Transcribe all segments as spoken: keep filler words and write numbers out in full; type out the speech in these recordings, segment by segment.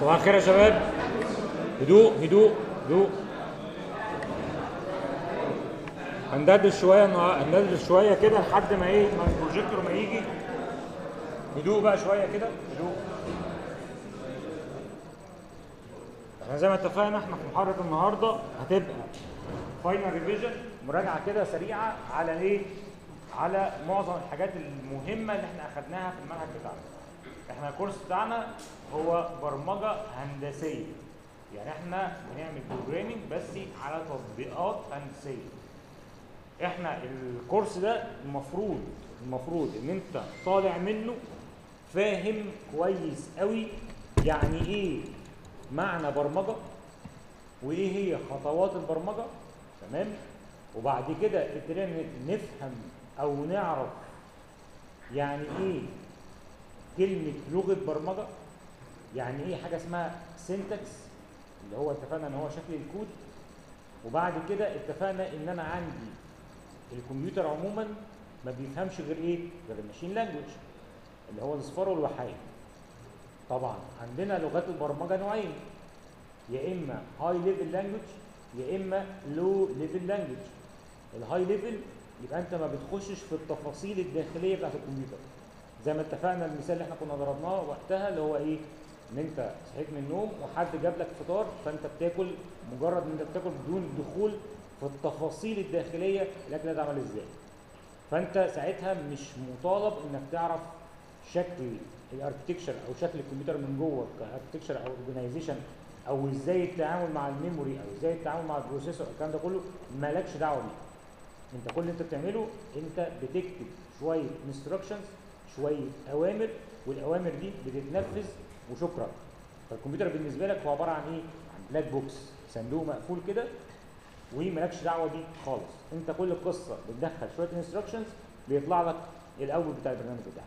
صباح الخير يا شباب. هدوء هدوء هدوء. هندردش شويه هندردش شويه كده لحد ما ايه ما البروجيكتور ما يجي. هدوء بقى شويه كده، هدوء. احنا زي ما اتفقنا احنا في محاضره النهارده هتبقى فاينل ريفيجن، مراجعه كده سريعه على ايه؟ على معظم الحاجات المهمه اللي احنا اخدناها في المنهج بتاعنا. احنا الكورس بتاعنا هو برمجه هندسيه، يعني احنا بنعمل بروجرامينج بس على تطبيقات هندسيه. احنا الكورس ده المفروض المفروض ان انت طالع منه فاهم كويس قوي يعني ايه معنى برمجه وايه هي خطوات البرمجه، تمام؟ وبعد كده ابتدينا نفهم او نعرف يعني ايه كلمه لغه برمجه، يعني ايه حاجه اسمها سينتاكس اللي هو اتفقنا ان هو شكل الكود. وبعد كده اتفقنا ان انا عندي الكمبيوتر عموما ما بيفهمش غير ايه؟ غير الماشين لانجوج اللي هو الاصفار والوحايد. طبعا عندنا لغات البرمجه نوعين، يا اما هاي ليفل لانجوج يا اما لو ليفل لانجوج. الهاي ليفل يبقى انت ما بتخشش في التفاصيل الداخليه بتاعت الكمبيوتر، زي ما اتفقنا المثال اللي احنا كنا ضربناه وقتها اللي هو ايه؟ ان انت صحيت من النوم وحد جاب لك فطار فانت بتاكل، مجرد ان انت بتاكل بدون الدخول في التفاصيل الداخليه الاكل ده عمل ازاي. فانت ساعتها مش مطالب انك تعرف شكل الاركتكشر او شكل الكمبيوتر من جوه كاركتكشر او اورجنايزيشن، او ازاي التعامل مع الميموري او ازاي التعامل مع البروسيسور، الكلام ده كله مالكش دعوه بيه. انت كل اللي انت بتعمله انت بتكتب شويه انستراكشنز، شويه اوامر، والاوامر دي بتتنفذ وشكرا. فالكمبيوتر بالنسبه لك هو عباره عن ايه؟ عن بلاك بوكس، صندوق مقفول كده ومالكش دعوه بيه خالص. انت كل القصه بتدخل شويه انستراكشنز بيطلع لك الاول بتاع البرنامج بتاعك.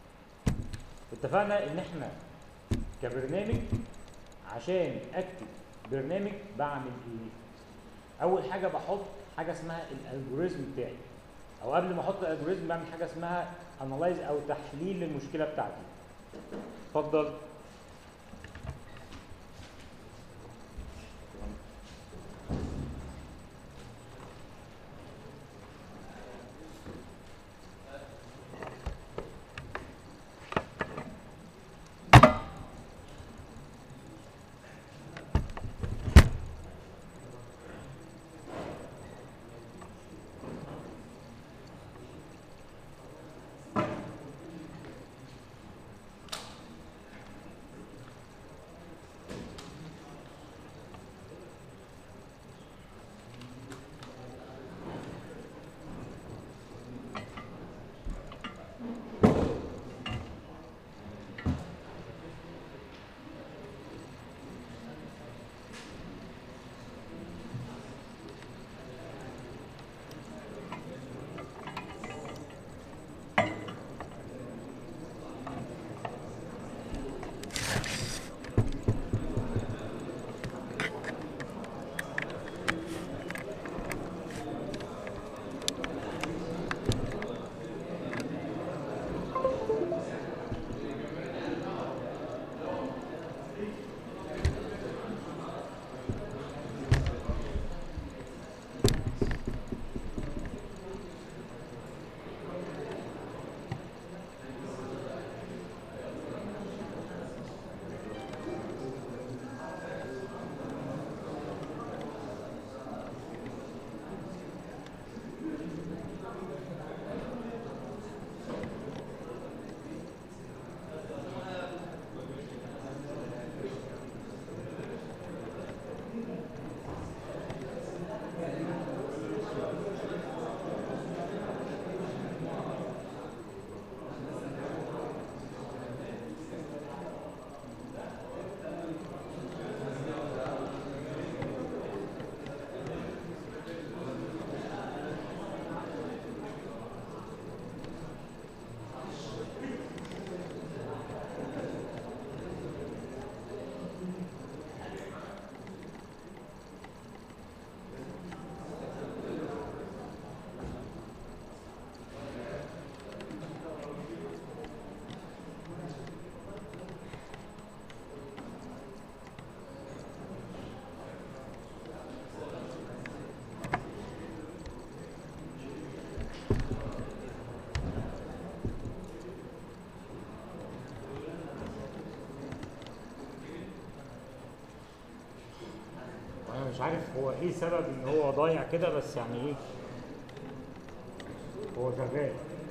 اتفقنا ان احنا كبرنامج عشان اكتب برنامج بعمل ايه؟ اول حاجه بحط حاجه اسمها الالجوريزم بتاعي، او قبل ما احط الالجوريزم بعمل حاجه اسمها انالايز او تحليل للمشكله بتاعتي. اتفضل. مش عارف هو ايه سبب ان هو ضايع كده، بس يعني ايه هو شغال.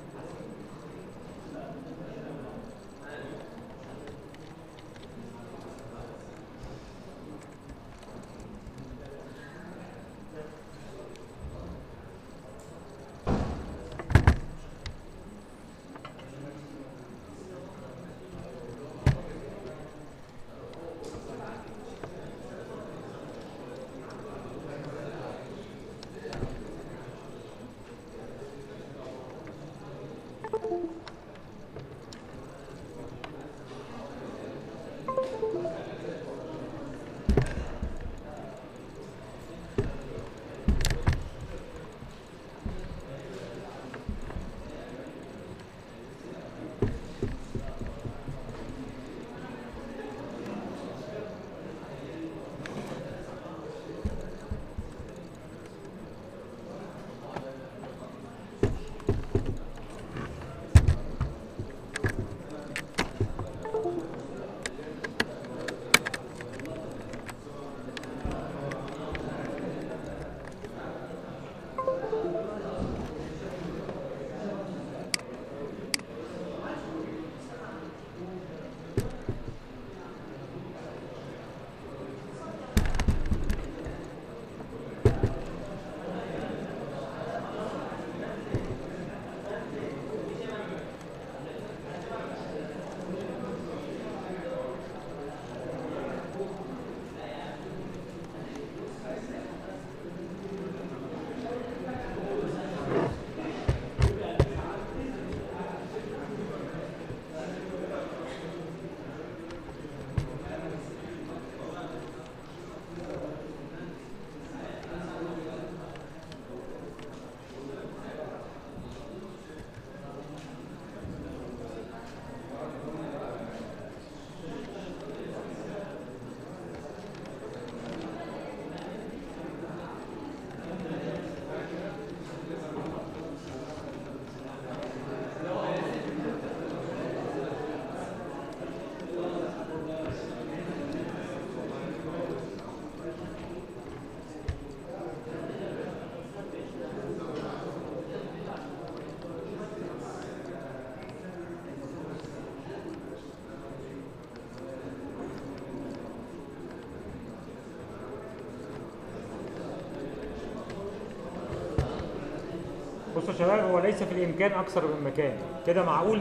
بصوا يا شباب، هو ليس في الامكان اكثر من مكان كده، معقول؟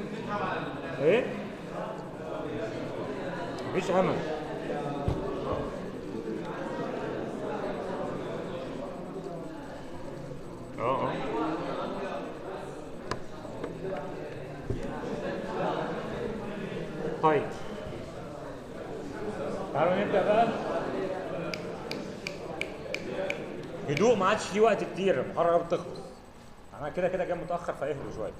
ايه؟ مفيش امل. اه اه طيب تعالوا نبدا بقى. هدوء، ما عادش في وقت كتير، المحاضره بتخلص. انا كده كده جاي متاخر، فاهدوا شويه.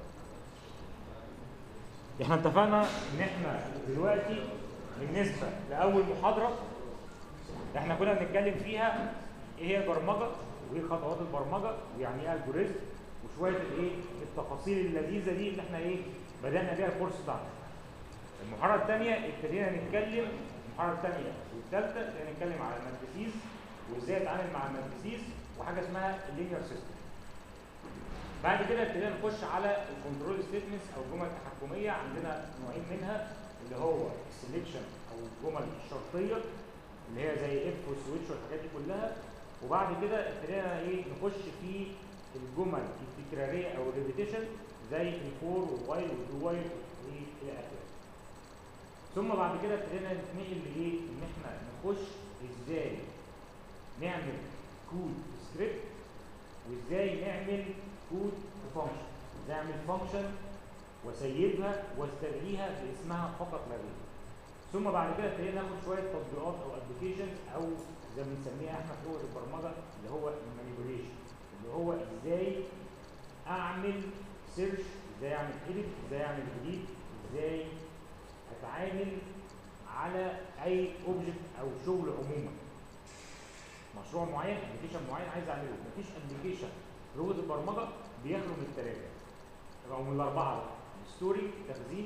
احنا اتفقنا ان احنا دلوقتي بالنسبه لاول محاضره احنا كنا بنتكلم فيها ايه هي البرمجه وايه خطوات البرمجه ويعني ايه الجوريزم وشويه الايه التفاصيل اللذيذه دي اللي احنا ايه بدانا بيها الكورس بتاعنا. المحاضره الثانيه ابتدينا نتكلم، المحاضره الثانيه والثالثه ابتدينا نتكلم على الماتريسيز وازاي اتعامل مع الماتريسيز وحاجه اسمها اللينير سيستم. بعد كده ابتدينا نخش على الكنترول ستيتمنتس او الجمل التحكميه. عندنا نوعين منها، اللي هو السلكشن او الجمل الشرطيه اللي هي زي اف والسويتش والحاجات دي كلها. وبعد كده ابتدينا ايه نخش في الجمل التكراريه او الريبيتيشن زي الفور والوايل والدو وايل والى اخره. ثم بعد كده ابتدينا نتنقل لايه؟ ان احنا نخش ازاي نعمل كود سكريبت وازاي نعمل كود فانكشن، ازاي اعمل فانكشن واسيبها واستدعيها باسمها فقط لا غير. ثم بعد كده ابتدينا ناخد شويه تطبيقات او ابلكيشنز او زي ما بنسميها احنا في لغه البرمجه اللي هو المانيبيوليشن، اللي هو ازاي اعمل سيرش، ازاي اعمل اديت، ازاي اعمل جديد، ازاي اتعامل على اي اوبجكت او شغل عموما. مشروع معين، ابلكيشن معين عايز اعمله، مفيش ابلكيشن لغه البرمجه بيخلو من الثلاثه او من الاربعه بقى، الستوري التخزين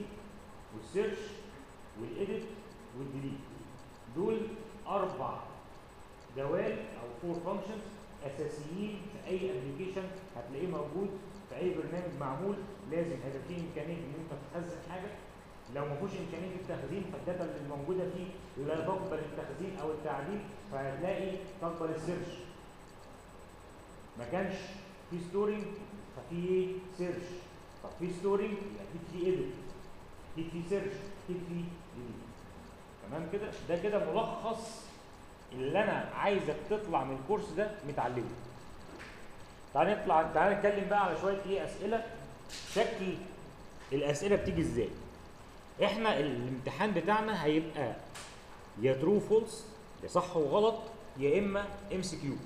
والسيرش والايديت والديليت. دول اربع دوال او فور فانكشنز اساسيين في اي ابلكيشن هتلاقيه موجود في اي برنامج معمول. لازم هيبقى فيه امكانيه ان انت تخزن حاجه. لو ما فيهوش امكانيه التخزين فالداتا اللي موجوده فيه لا تقبل التخزين او التعديل، فهتلاقي تقبل السيرش. ما كانش في ستورنج ففي ايه؟ سيرش. طب في ستورنج يبقى اكيد في ايديت، اكيد في سيرش، اكيد في ديليت. تمام كده؟ ده كده ملخص اللي انا عايزك تطلع من الكورس ده متعلمه. تعال نطلع تعال نتكلم بقى على شويه ايه اسئله. شكل الاسئله بتيجي ازاي؟ احنا الامتحان بتاعنا هيبقى يا ترو فولس، يا صح وغلط، يا اما ام سي كيو.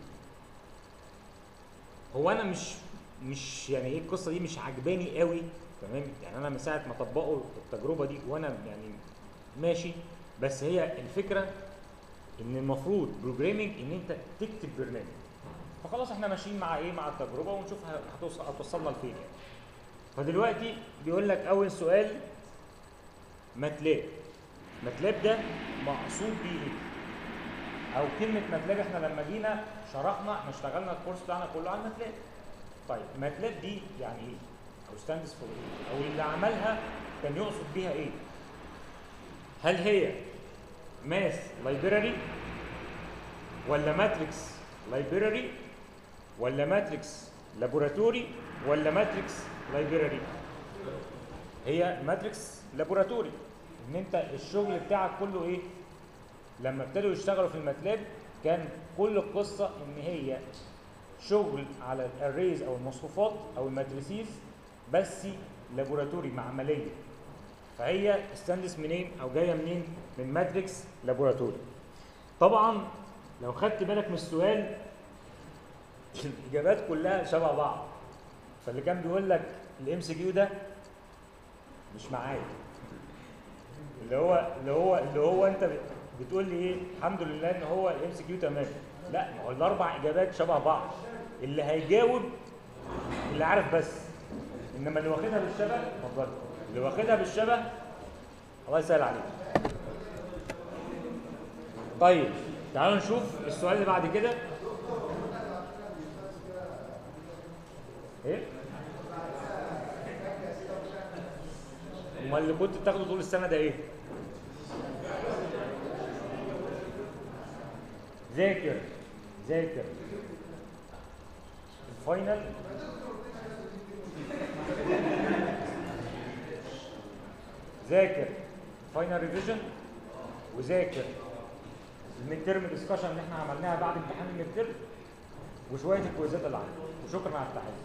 هو انا مش مش يعني ايه القصه دي مش عجباني قوي، تمام؟ يعني انا من ساعه ما طبقوا التجربه دي وانا يعني ماشي، بس هي الفكره ان المفروض بروجرامينج ان انت تكتب برنامج. فخلاص احنا ماشيين مع ايه؟ مع التجربه ونشوف هتوصل هتوصلنا لفين يعني. فدلوقتي بيقول لك اول سؤال ماتلاب. ماتلاب ده مقصود بيه ايه؟ او كلمه ماتلاب احنا لما جينا شرحنا احنا اشتغلنا الكورس بتاعنا كله على ماتلاب. طيب ماتلاب دي يعني ايه؟ او ستاندز فور ايه؟ او اللي عملها كان يقصد بيها ايه؟ هل هي ماث لايبراري ولا ماتريكس لايبراري ولا ماتريكس لابوراتوري ولا ماتريكس لايبراري؟ هي ماتريكس لابوراتوري. ان انت الشغل بتاعك كله ايه؟ لما ابتدوا يشتغلوا في الماتلاب كان كل القصه ان هي شغل على الاريز او المصفوفات او الماتريسيز، بس لابوراتوري معمليه. فهي استندس منين او جايه منين؟ من ماتريكس لابوراتوري. طبعا لو خدت بالك من السؤال الاجابات كلها شبه بعض. فاللي كان بيقول لك الام سي كيو ده مش معايا، اللي هو اللي هو اللي هو انت بتقول لي ايه؟ الحمد لله ان هو الام سي كيو تمام. لا، ما هو الاربع اجابات شبه بعض. اللي هيجاوب اللي عارف بس، انما اللي واخدها بالشبه اتفضل. اللي واخدها بالشبه الله يسهل عليك. طيب تعالوا نشوف السؤال اللي بعد كده. ايه؟ امال اللي كنت بتاخده طول السنه ده ايه؟ ذاكر ذاكر الفاينل ذاكر فاينل ريفيجن، وذاكر الميد تيرم ديسكشن اللي احنا عملناها بعد امتحان الميد تيرم، وشويه الكويزات اللي عندك. وشكرا على التحيه.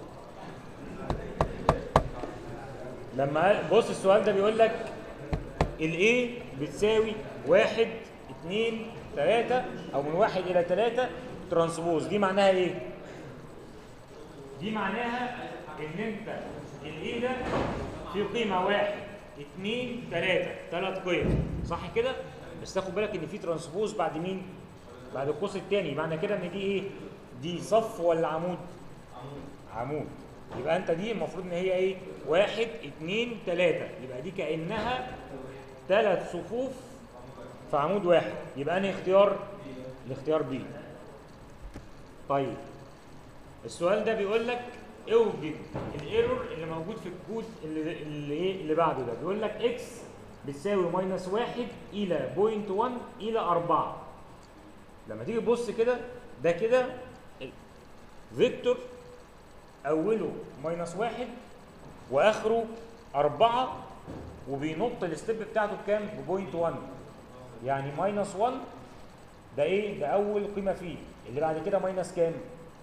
لما بص السؤال ده بيقول لك الايه بتساوي واحد اتنين تلاته او من واحد الى تلاته ترانسبوز، دي معناها ايه؟ دي معناها ان انت الايه ده فيه قيمه واحد اتنين تلاته، ثلاث قيم، صح كده؟ بس تاخد بالك ان في ترانسبوز بعد مين؟ بعد القوس الثاني. معنى كده ان دي ايه؟ دي صف ولا عمود؟ عمود. يبقى انت دي المفروض ان هي ايه؟ واحد اتنين تلاته، يبقى دي كانها ثلاث صفوف في عمود واحد. يبقى انهي اختيار؟ الاختيار بي. طيب السؤال ده بيقول لك اوجد الايرور اللي موجود في الكود اللي اللي ايه اللي بعده ده. بيقول لك اكس بتساوي ماينس واحد الى بوينت واحد الى اربعه. لما تيجي تبص كده ده كده فيكتور اوله ماينس واحد واخره اربعه، وبينط الستيب بتاعته بكام؟ ببوينت واحد. يعني ماينس واحد ده ايه؟ ده اول قيمه فيه. اللي بعد كده ماينس كام؟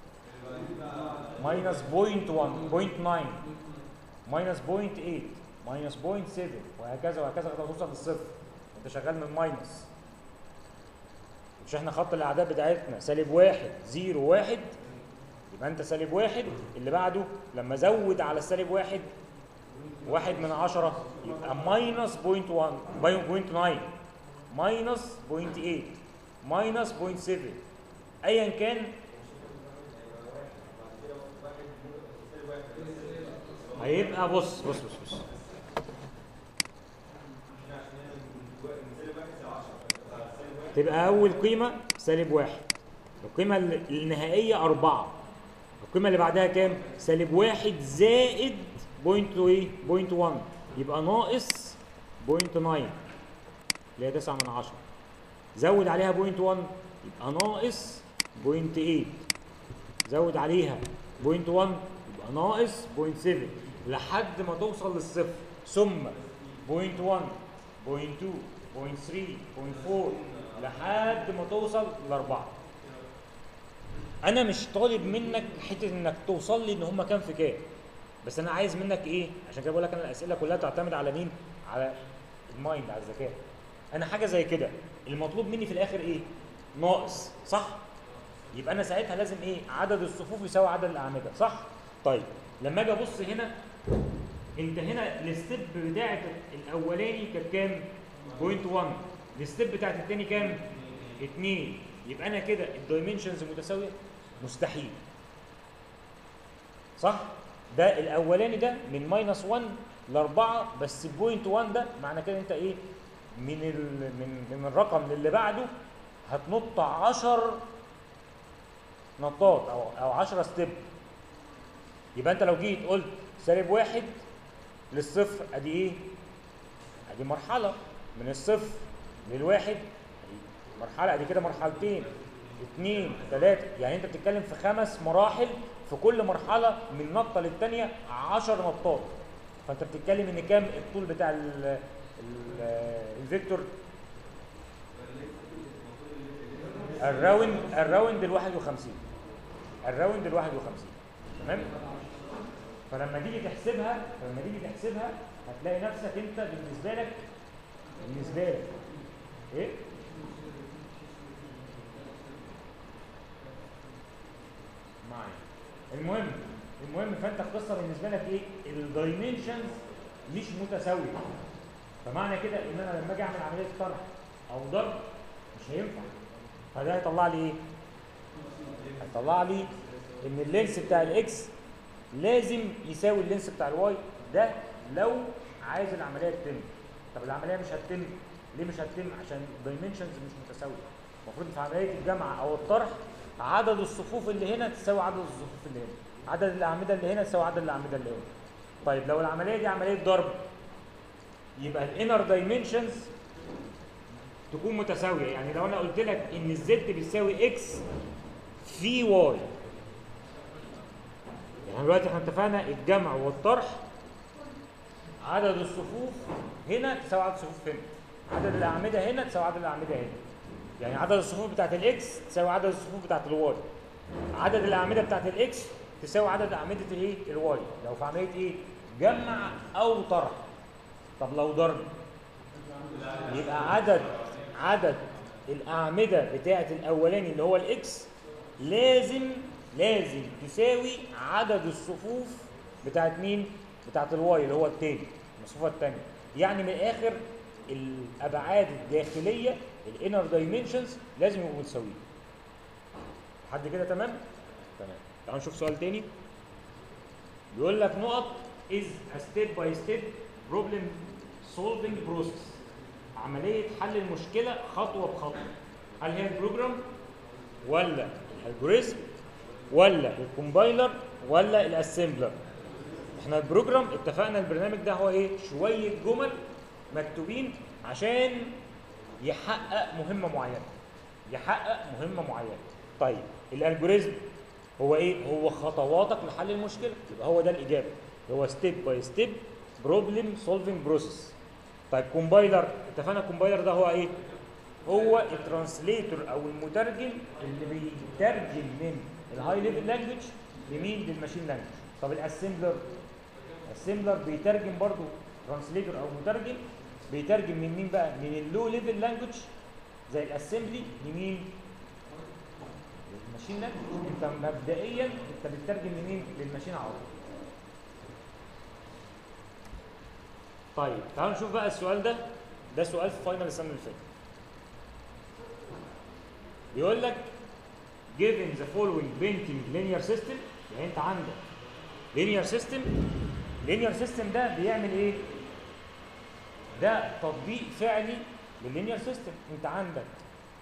ماينس بوينت واحد، بوينت تسعه، ماينس بوينت تمانية، ماينس بوينت سبعة، وهكذا وهكذا لغايه ما توصل للصفر. انت شغال من ماينس. مش احنا خط الاعداد بتاعتنا سالب واحد زيرو واحد، يبقى انت سالب واحد. اللي بعده لما زود على السالب واحد واحد من عشرة يبقى ماينس بوينت واحد، بوينت تسعه، ماينس بوينت تمانية، ماينس بوينت سبعة، ايا كان. هيبقى بص بص بص بص تبقى اول قيمه سالب واحد، القيمه النهائيه أربعة. القيمه اللي بعدها كام؟ سالب واحد زائد بوينت ايه؟ بوينت واحد، يبقى ناقص بوينت تسعة اللي هي تسعة من عشرة. زود عليها بوينت واحد يبقى ناقص بوينت تمانية. زود عليها بوينت واحد يبقى ناقص بوينت سبعة لحد ما توصل للصفر، ثم بوينت واحد بوينت اتنين بوينت تلاتة بوينت أربعة لحد ما توصل لأربعة. أنا مش طالب منك حتة إنك توصل لي إن هما كام في كام، بس أنا عايز منك إيه؟ عشان كده بقول لك أنا الأسئلة كلها تعتمد على مين؟ على المايند، على الذكاء. أنا حاجة زي كده المطلوب مني في الآخر إيه؟ ناقص، صح؟ يبقى أنا ساعتها لازم إيه؟ عدد الصفوف يساوي عدد الأعمدة، صح؟ طيب لما أجي أبص هنا، أنت هنا الستيب بتاعت الأولاني كانت كام؟ بوينت واحد. الستيب بتاعت التاني كام؟ اتنين. يبقى أنا كده الدايمنشنز متساوية؟ مستحيل. صح؟ ده الأولاني ده من ماينس واحد ل أربعة، بس بوينت واحد ده معنى كده أنت إيه؟ من ال من من الرقم اللي بعده هتنط عشر نطات او او عشرة ستيب. يبقى انت لو جيت قلت سالب واحد للصفر، ادي ايه؟ ادي مرحله من الصفر للواحد، ادي مرحله، ادي كده مرحلتين، اثنين، ثلاثه، يعني انت بتتكلم في خمس مراحل، في كل مرحله من نطه للثانيه عشر نطات. فانت بتتكلم ان كام الطول بتاع ال ال الفيكتور؟ الراوند الراوند ال واحد وخمسين. الراوند ال واحد وخمسين، تمام؟ فلما تيجي تحسبها فلما تيجي تحسبها هتلاقي نفسك انت بالنسبه لك بالنسبه لك ايه؟ معايا. المهم المهم فانت القصه بالنسبه لك ايه؟ الدايمنشنز مش متساويه. فمعنى كده ان انا لما اجي اعمل عمليه طرح او ضرب مش هينفع. فده هيطلع لي ايه؟ هيطلع لي ان اللينس بتاع الاكس لازم يساوي اللينس بتاع الواي، ده لو عايز العمليه تتم. طب العمليه مش هتتم، ليه مش هتتم؟ عشان الدايمنشنز مش متساويه. المفروض في عمليه الجمع او الطرح عدد الصفوف اللي هنا تساوي عدد الصفوف اللي هنا، عدد الاعمده اللي هنا تساوي عدد الاعمده اللي هنا. طيب لو العمليه دي عمليه ضرب، يبقى الانر دايمنشنز تكون متساويه. يعني لو انا قلت لك ان الزد بيساوي اكس في واي، يعني دلوقتي احنا اتفقنا الجمع والطرح عدد الصفوف هنا تساوي عدد الصفوف هنا، عدد الاعمده هنا تساوي عدد الاعمده هنا. يعني عدد الصفوف بتاعت الاكس تساوي عدد الصفوف بتاعت الواي، عدد الاعمده بتاعت الاكس تساوي عدد اعمده الايه؟ الواي، لو في عمليه ايه؟ جمع او طرح. طب لو ضرب، يبقى عدد عدد الاعمده بتاعت الاولاني اللي هو الاكس لازم لازم تساوي عدد الصفوف بتاعت مين؟ بتاعت الواي اللي هو التاني، المصفوفه الثانيه. يعني من الاخر الابعاد الداخليه الانر دايمنشنز لازم يبقوا متساويين. لحد كده تمام؟ تمام. تعالوا نشوف سؤال تاني. بيقول لك نقط is a step by step problem solving process. عمليه حل المشكله خطوه بخطوه. هل هي البروجرام ولا الالجوريزم ولا الكومبايلر ولا الاسمبلر؟ احنا البروجرام اتفقنا البرنامج ده هو ايه؟ شويه جمل مكتوبين عشان يحقق مهمه معينه. يحقق مهمه معينه. طيب الالجوريزم هو ايه؟ هو خطواتك لحل المشكله، يبقى هو ده الاجابه، هو ستيب باي ستيب بروبلم سولفنج بروسيس. طيب كومبايلر، اتفقنا الكومبايلر ده هو ايه؟ هو الترانسليتور او المترجم اللي بيترجم من الهاي ليفل لانجوج لمين؟ للماشين لانجوج. طب الاسمبلر، الاسمبلر بيترجم برضو، ترانسليتور او مترجم بيترجم من مين بقى؟ من اللو ليفل لانجوج زي الاسمبلي لمين؟ للماشين لانجوج. انت مبدئيا انت بتترجم لمين؟ للماشين على طول. طيب تعالوا نشوف بقى السؤال ده، ده سؤال في فاينل السنه اللي فاتت. بيقول لك given the following painting linear system، يعني انت عندك linear system، linear system ده بيعمل ايه؟ ده تطبيق فعلي للlinear system. انت عندك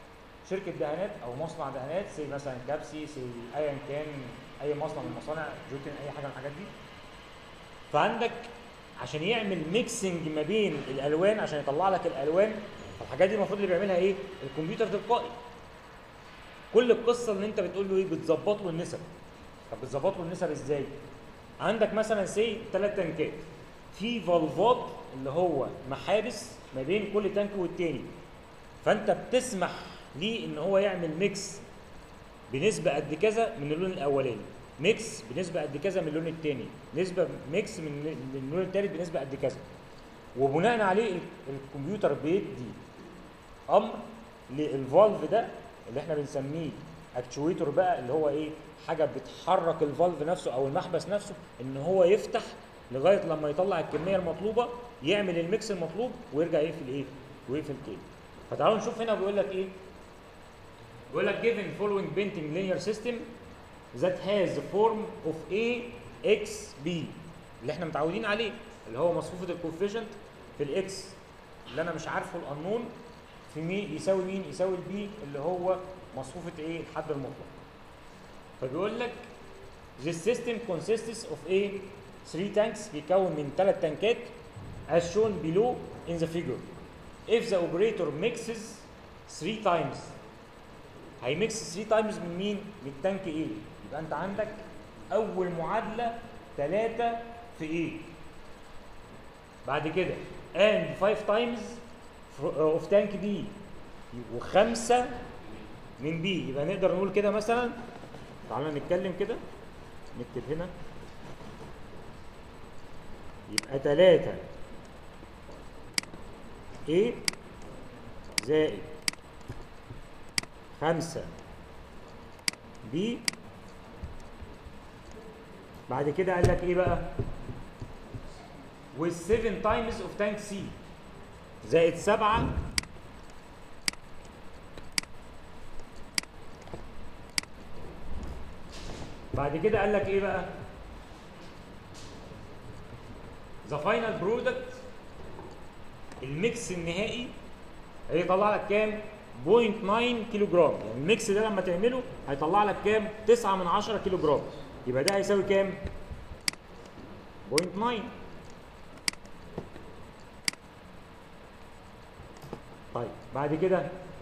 شركه دهانات او مصنع دهانات زي مثلا كابسي زي ايا كان اي مصنع من المصانع جوتن اي حاجه من الحاجات دي. فعندك عشان يعمل ميكسنج ما بين الالوان عشان يطلع لك الالوان، الحاجات دي المفروض اللي بيعملها ايه؟ الكمبيوتر تلقائي. كل القصه ان انت بتقول له ايه؟ بتظبط له النسب. طب بتظبط له النسب ازاي؟ عندك مثلا سي ثلاث تنكات، في فالفات اللي هو محابس ما بين كل تانك والتاني، فانت بتسمح ليه ان هو يعمل ميكس بنسبه قد كذا من اللون الاولاني، ميكس بنسبه قد كذا من اللون الثاني، نسبه ميكس من من اللون الثالث بنسبه قد كذا. وبناء عليه الكمبيوتر بيدي امر للفالف ده اللي احنا بنسميه اكتويتور بقى، اللي هو ايه؟ حاجه بتحرك الفالف نفسه او المحبس نفسه ان هو يفتح لغايه لما يطلع الكميه المطلوبه، يعمل الميكس المطلوب ويرجع يقفل ايه؟ ويقفل تاني. فتعالوا نشوف هنا بيقول لك ايه؟ بيقول لك given following painting linear system that has the form of A X B اللي احنا متعودين عليه، اللي هو مصفوفه الكوفيشنت في الاكس اللي انا مش عارفه القانون في مين يساوي مين؟ يساوي البي اللي هو مصفوفه ايه؟ الحد المطلق. فبيقول لك this system consists of a three tanks بيكون من ثلاث تنكات as shown below in the figure. If the operator mixes three times هيميكس ثلاث تايمز من مين؟ من التانك ايه؟ يبقى انت عندك اول معادله ثلاثة في ايه؟ بعد كده and five times of tank B وخمسه من بي. يبقى نقدر نقول كده مثلا، تعالى نتكلم كده، نكتب هنا يبقى ثلاثة A زائد خمسة B. بعد كده قال لك ايه بقى؟ with seven times of tank C زائد سبعة بعد كده قال لك ايه بقى؟ the final product الميكس النهائي هيطلع لك كام؟ صفر فاصلة تسعة كيلو جرام. يعني الميكس ده لما تعمله هيطلع لك كام؟ تسعة من عشرة كيلو جرام. يبقى ده هيساوي كام؟ صفر فاصلة تسعة. طيب بعد كده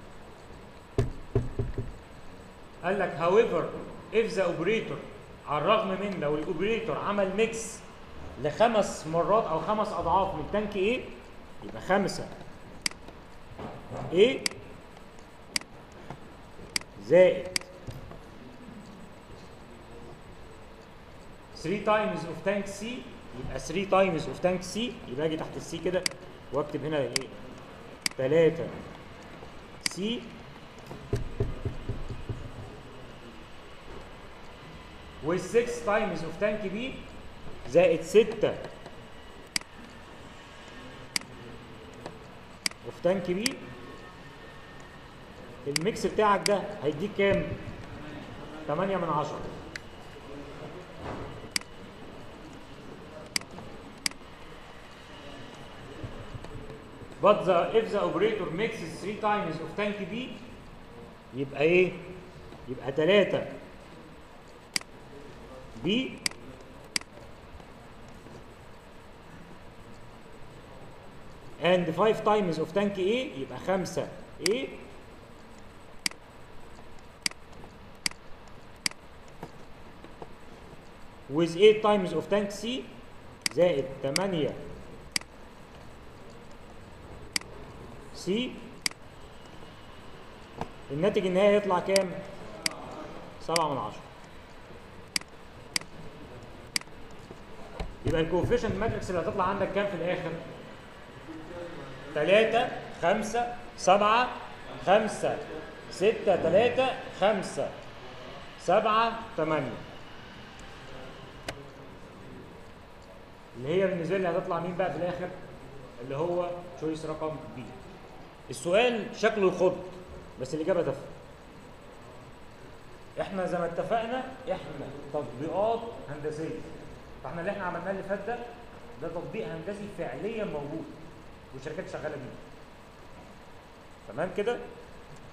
قال لك however if the operator على الرغم من لو الاوبريتور عمل ميكس لخمس مرات او خمس اضعاف من تانك ايه، يبقى خمسة ايه زائد ثلاثة تايمز اوف تانك سي يبقى ثلاثة تايمز اوف تانك سي. يبقى اجي تحت السي كده واكتب هنا ايه؟ ثلاثة سي و ستة تايمز اوف تانك بي زائد ستة اوف تانك بي. الميكس بتاعك ده هيديك كام؟ ثمانية من عشرة. But the, if the operator mixes three times of tank B يبقى ايه؟ يبقى ثلاثة B and five times of tank A يبقى خمسة A with eight times of tank C زائد ثمانية C. الناتج النهائي يطلع كام؟ سبعة من عشرة. يبقى الكوفيشنت ماتريكس اللي هتطلع عندك كام في الاخر؟ ثلاثة خمسة سبعة خمسة ستة ثلاثة خمسة سبعة ثمانية، اللي هي بالنسبه لي هتطلع مين بقى في الاخر؟ اللي هو تشويس رقم بي. السؤال شكله يخض بس الاجابه تفرق. احنا زي ما اتفقنا احنا تطبيقات هندسيه، فاحنا اللي احنا عملناه اللي فات ده ده تطبيق هندسي فعليا موجود والشركات شغاله بيه. تمام كده؟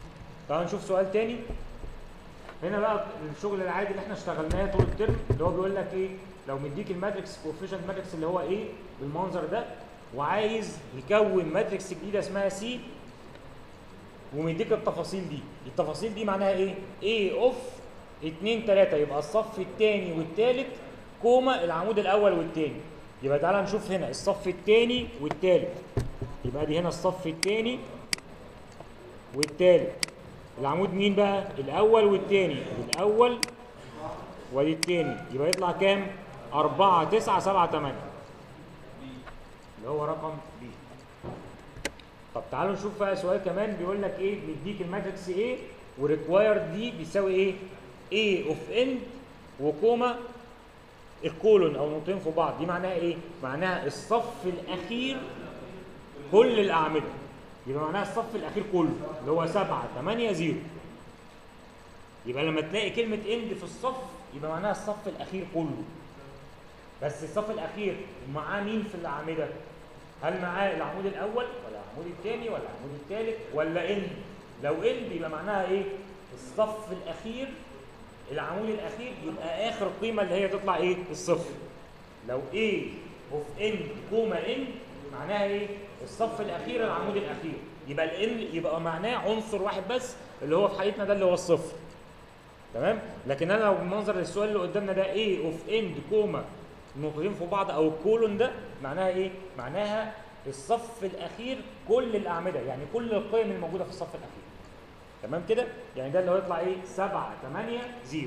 تعالوا نشوف سؤال تاني. هنا بقى الشغل العادي اللي احنا اشتغلناه طول الترم، اللي هو بيقول لك ايه؟ لو مديك الماتريكس كوفيشنت ماتريكس اللي هو ايه بالمنظر ده، وعايز يكون ماتريكس جديده اسمها سي، ومديك التفاصيل دي. التفاصيل دي معناها ايه؟ A اوف اتنين تلاتة، يبقى الصف الثاني والثالث كوما العمود الاول والثاني. يبقى تعالى نشوف هنا الصف الثاني والثالث. يبقى دي هنا الصف الثاني والثالث. العمود مين بقى؟ الاول والثاني، الاول والثاني. يبقى يطلع كام؟ أربعة تسعة سبعة تمانية، اللي هو رقم بي. طب تعالوا نشوف بقى سؤال كمان بيقول لك ايه؟ بيديك الماتريكس A وريكوايرد دي بيساوي ايه؟ A اوف ان وكوما الكولون او نقطتين في بعض. دي معناها ايه؟ معناها الصف الاخير كل الاعمده. يبقى معناها الصف الاخير كله اللي هو سبعة تمانية صفر. يبقى لما تلاقي كلمه اند في الصف يبقى معناها الصف الاخير كله. بس الصف الاخير معاه مين في الاعمده؟ هل معاه العمود الاول ولا العمود الثاني ولا العمود الثالث ولا ان؟ لو ان يبقى معناها ايه؟ الصف الاخير، العمود الاخير، يبقى اخر قيمه اللي هي تطلع ايه؟ الصفر. لو A اوف ان كوما ان معناها ايه؟ الصف الاخير العمود الاخير. يبقى الان يبقى معناه عنصر واحد بس اللي هو في حالتنا ده اللي هو الصفر. تمام؟ لكن انا لو بالمنظر السؤال اللي قدامنا ده A اوف ان كوما نقطتين في بعض او الكولون ده معناها ايه؟ معناها الصف الاخير كل الاعمده، يعني كل القيم الموجوده في الصف الاخير. تمام كده؟ يعني ده اللي هو يطلع ايه؟ سبعة تمانية صفر.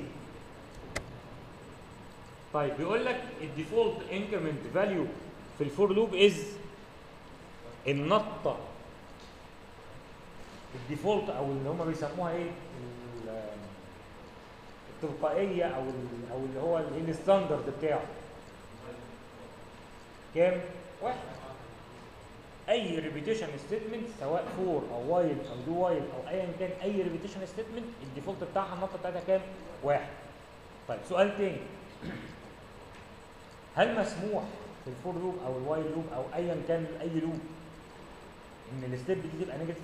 طيب بيقول لك الديفولت انكريمنت فاليو في الفور لوب از النطه الديفولت او اللي هم بيسموها ايه؟ التلقائيه او او اللي هو الستاندرد بتاعه. كام؟ واحد. اي ريبيتيشن ستيتمنت سواء فور او وايل او دو وايل او ايا كان اي ريبيتيشن ستيتمنت الديفولت بتاعها النقطه بتاعتها كام؟ واحد. طيب سؤال تاني. هل مسموح في الفور لوب او الوايل لوب او ايا كان اي لوب ان الستيب دي تبقى نيجاتيف؟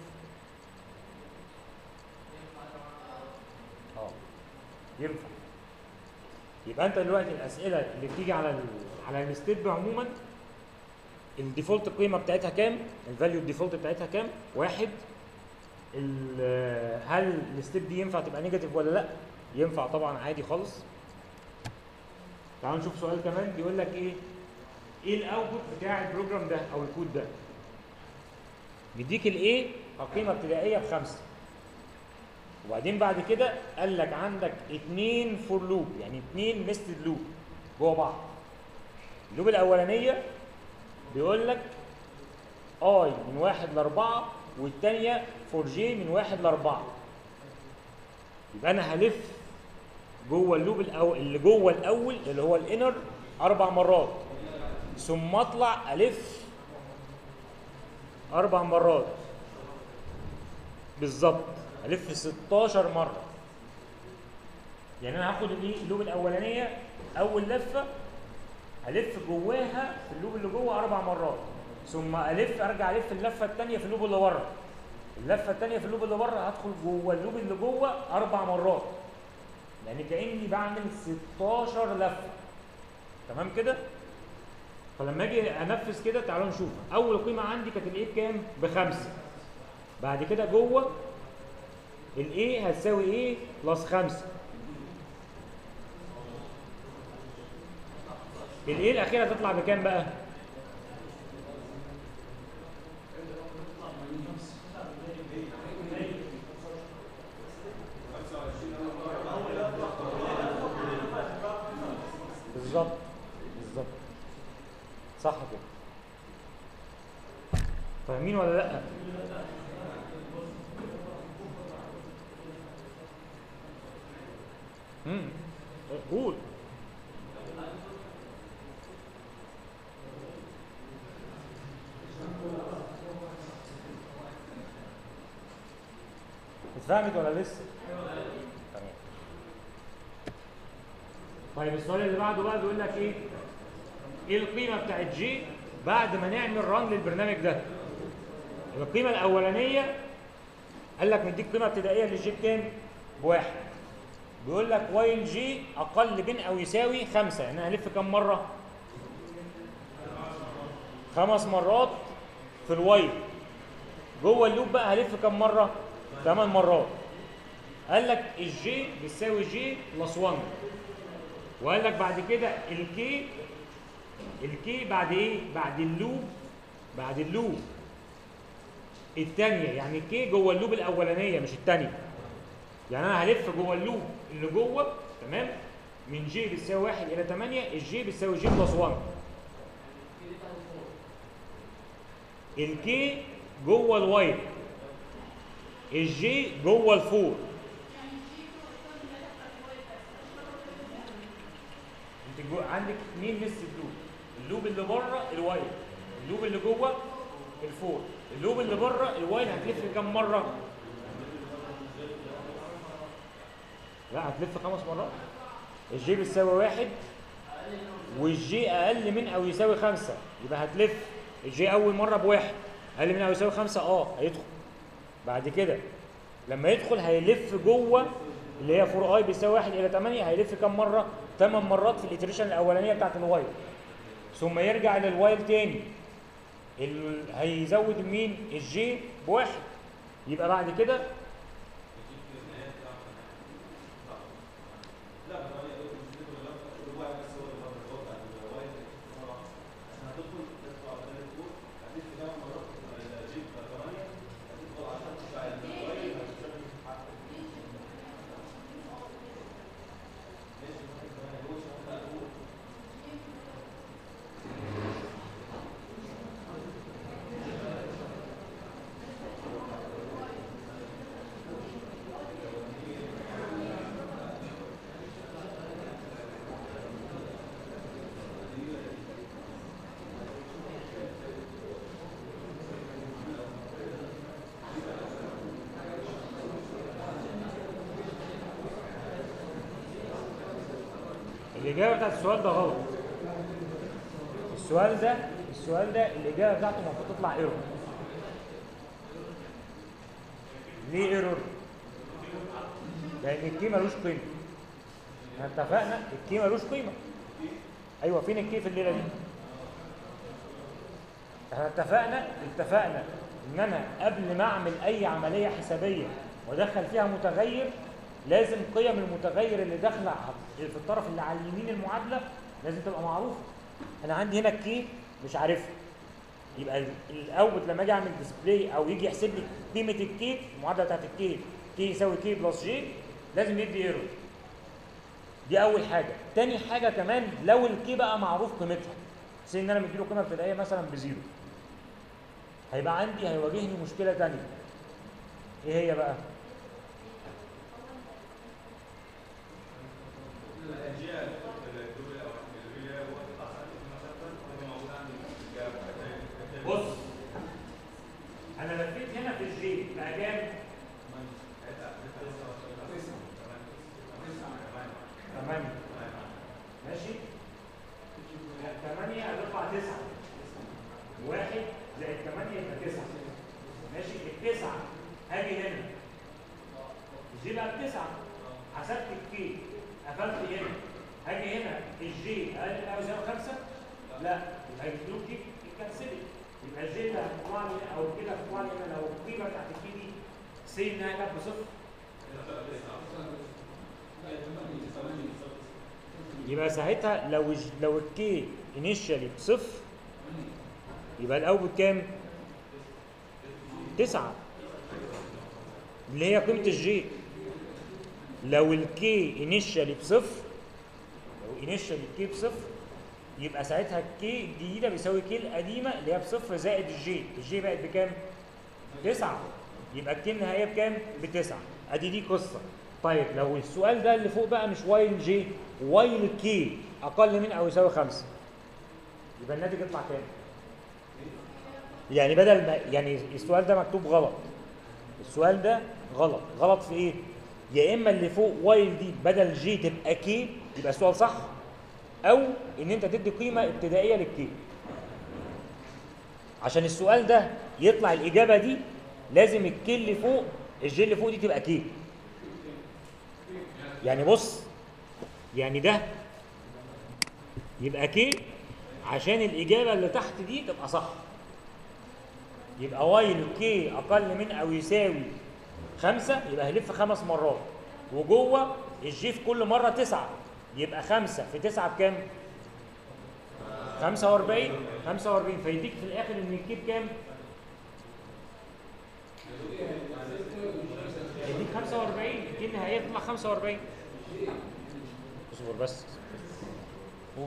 اه ينفع. يبقى انت دلوقتي الاسئله اللي بتيجي على ال على الستيب عموما الديفولت القيمه بتاعتها كام؟ الفاليو الديفولت بتاعتها كام؟ واحد. هل الستيب دي ينفع تبقى نيجاتيف ولا لا؟ ينفع طبعا عادي خالص. تعالوا نشوف سؤال كمان بيقول لك ايه؟ ايه الاوتبوت بتاع البروجرام ده او الكود ده؟ بيديك الايه قيمه ابتدائيه بخمسه. وبعدين بعد كده قال لك عندك اثنين فور لوب، يعني اثنين نستد لوب جوه بعض. اللوب الاولانيه بيقول لك اي من واحد لاربعه والثانيه فور جي من واحد لاربعه. يبقى انا هلف جوه اللوب الأول اللي جوه الاول اللي هو الانر اربع مرات، ثم اطلع الف اربع مرات بالظبط، الف ستاشر مره. يعني انا هاخد اللوب الاولانيه اول لفه الف جواها في اللوب اللي جوه اربع مرات، ثم الف ارجع الف اللفه الثانيه في اللوب اللي بره، اللفه الثانيه في اللوب اللي بره هدخل جوه اللوب اللي جوه اربع مرات، يعني كاني بعمل ستاشر لفه. تمام كده؟ فلما اجي انفذ كده تعالوا نشوف. اول قيمه عندي كانت الايه بكام؟ بخمسه. بعد كده جوه الايه هتساوي ايه؟ بلس خمسه. الايه الاخيره هتطلع بكام بقى؟ بالظبط بالظبط صح كده. فاهمين ولا لا؟ امم قول. اتفهمت ولا لسه؟ تمام. طيب السؤال اللي بعده بقى بيقول لك ايه؟ ايه القيمه بتاعت جي بعد ما نعمل ران للبرنامج ده؟ القيمه الاولانيه قال لك مديك قيمه ابتدائيه للجي بكام؟ بواحد. بيقول لك وايل جي اقل من او يساوي خمسه، يعني انا هلف كام مره؟ خمس مرات في الوايل. جوه اللوب بقى هلف كام مره؟ ثمان مرات. قال لك الجي بيساوي جي بلس واحد، وقال لك بعد كده الكي الكي بعد ايه؟ بعد اللوب بعد اللوب الثانيه، يعني الكي جوه اللوب الاولانيه مش الثانيه. يعني انا هلف جوه اللوب اللي جوه، تمام؟ من جي بتساوي واحد الى ثمانية، الجي بتساوي جي بلس واحد. الكي جوه الوايل، الجي جوه الفور. انت جو... عندك اثنين نص اللوب، اللوب اللي بره الوايل، اللوب اللي جوه الفور. اللوب اللي بره الوايل هتلف كام مره؟ لا هتلف خمس مرات. الجي بتساوي واحد والجي اقل من او يساوي خمسه، يبقى هتلف الجي اول مره بواحد، اقل من او يساوي خمسه اه هيدخل. بعد كده لما يدخل هيلف جوه اللي هي فور اي بيساوي واحد الى ثمانية، هيلف كام مره؟ ثمان مرات في الاتريشن الاولانيه بتاعت الوايل، ثم يرجع للوايل تاني. ال... هيزود مين؟ الجي بواحد. يبقى بعد كده الإجابة بتاعت السؤال ده غلط. السؤال ده السؤال ده الإجابة بتاعته المفروض تطلع ايرور. ليه ايرور؟ لأن الكي ملوش قيمة. احنا اتفقنا الكي ملوش قيمة. أيوه فين الكي في الليلة دي؟ احنا اتفقنا اتفقنا إن أنا قبل ما أعمل أي عملية حسابية وأدخل فيها متغير، لازم قيم المتغير اللي داخله في الطرف اللي على اليمين المعادله لازم تبقى معروفه. انا عندي هنا الكي مش عارفها، يبقى الاوت لما اجي اعمل ديسبلاي او يجي يحسب لي قيمه الكي، المعادله بتاعت الكي كي يساوي كي بلس جي، لازم يدي ايرور. دي اول حاجه. تاني حاجه كمان، لو الكي بقى معروف قيمتها، زي ان انا مديله قيمه ابتدائيه مثلا بزيرو، هيبقى عندي هيواجهني مشكله ثانيه. ايه هي بقى؟ بص انا لفيت هنا في الجي بقى كام؟ ثمانية. ماشي؟ ثمانية هتطلع تسعة. واحد زائد ثمانية يبقى تسعة. ماشي؟ التسعة هاجي هنا الجي بقى بتسعة، حسبت الكي قفلت هنا، هاجي هنا الجي اقل من او يساوي خمسة؟ لا، يبقى الجلوب دي اتكنسلت. يبقى الجي اللي هتطلع لي او كده هتطلع لي هنا لو القيمه بتاعت الكي دي سي انها كانت بصفر، يبقى ساعتها لو لو الكي انيشالي بصفر يبقى الاوت كام؟ تسعة اللي هي قيمه الجي. لو الكي انيشالي بصفر، لو انيشالي الكي بصفر يبقى ساعتها الكي الجديده بيساوي كي القديمه اللي هي بصفر زائد الجي، الجي بقت بكام؟ تسعة، يبقى الكي النهائيه بكام؟ بتسعة. ادي دي قصه. طيب لو السؤال ده اللي فوق بقى مش وايل جي، وايل كي اقل من او يساوي خمسة، يبقى الناتج يطلع كام؟ يعني بدل ما يعني السؤال ده مكتوب غلط، السؤال ده غلط. غلط في ايه؟ يا اما اللي فوق وايل دي بدل جي تبقى كي يبقى السؤال صح، او ان انت تدي قيمه ابتدائيه للكي. عشان السؤال ده يطلع الاجابه دي لازم الكي اللي فوق الجي اللي فوق دي تبقى كي. يعني بص، يعني ده يبقى كي عشان الاجابه اللي تحت دي تبقى صح. يبقى وايل كي اقل من او يساوي خمسة، يبقى هلف خمس مرات، وجوه الجي في كل مره تسعة، يبقى خمسة في تسعة بكام؟ خمسة وأربعين. خمسة وأربعين، فيديك في الاخر ان الكي بكام؟ يديك خمسة وأربعين، الكي النهائيه تطلع خمسة وأربعين. اصبر بس. قول.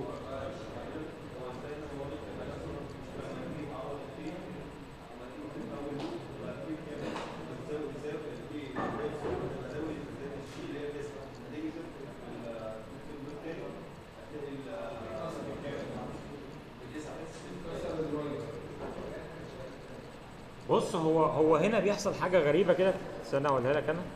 بص، هو هو هنا بيحصل حاجه غريبه كده، استنى اقولها لك انا.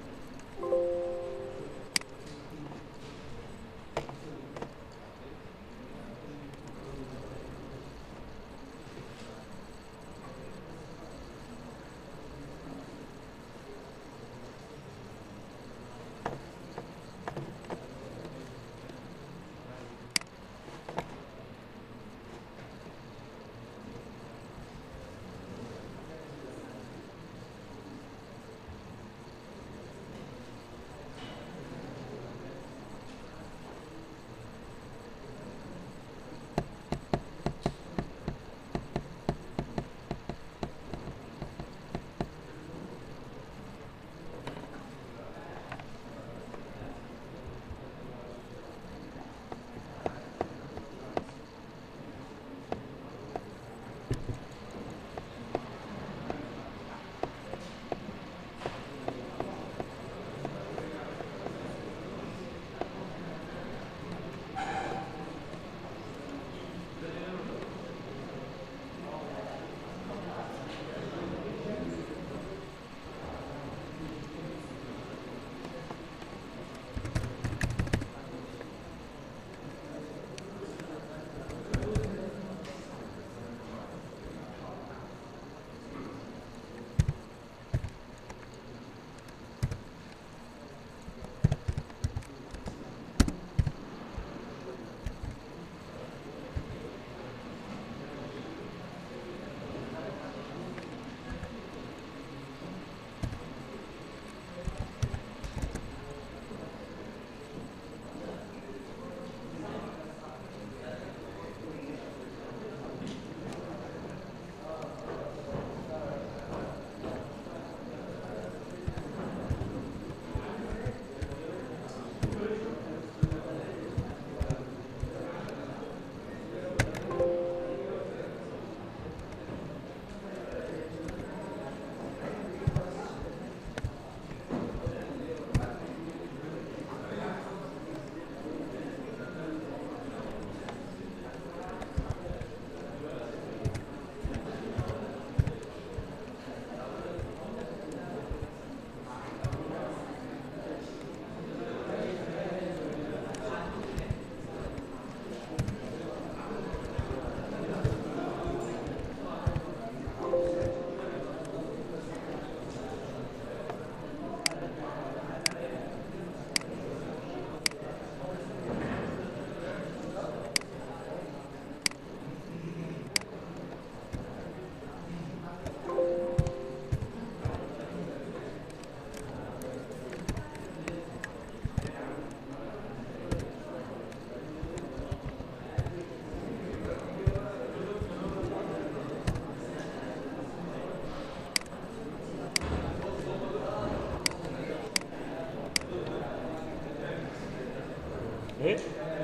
ايه؟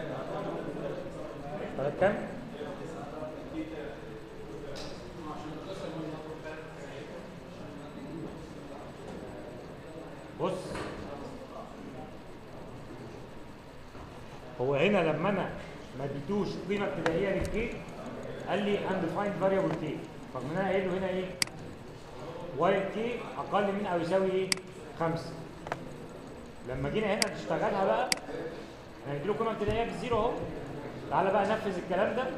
طيب كام؟ بص، هو هنا لما انا ما اديتوش قيمه ابتدائيه للكي قال لي undefined variable كي، طب انا قايل له هنا ايه؟ وايل كي اقل من او يساوي ايه؟ خمسة. لما جينا هنا نشتغلها بقى هنديله قيمه ابتدائيه بالزيرو اهو. تعالى بقى نفذ الكلام ده،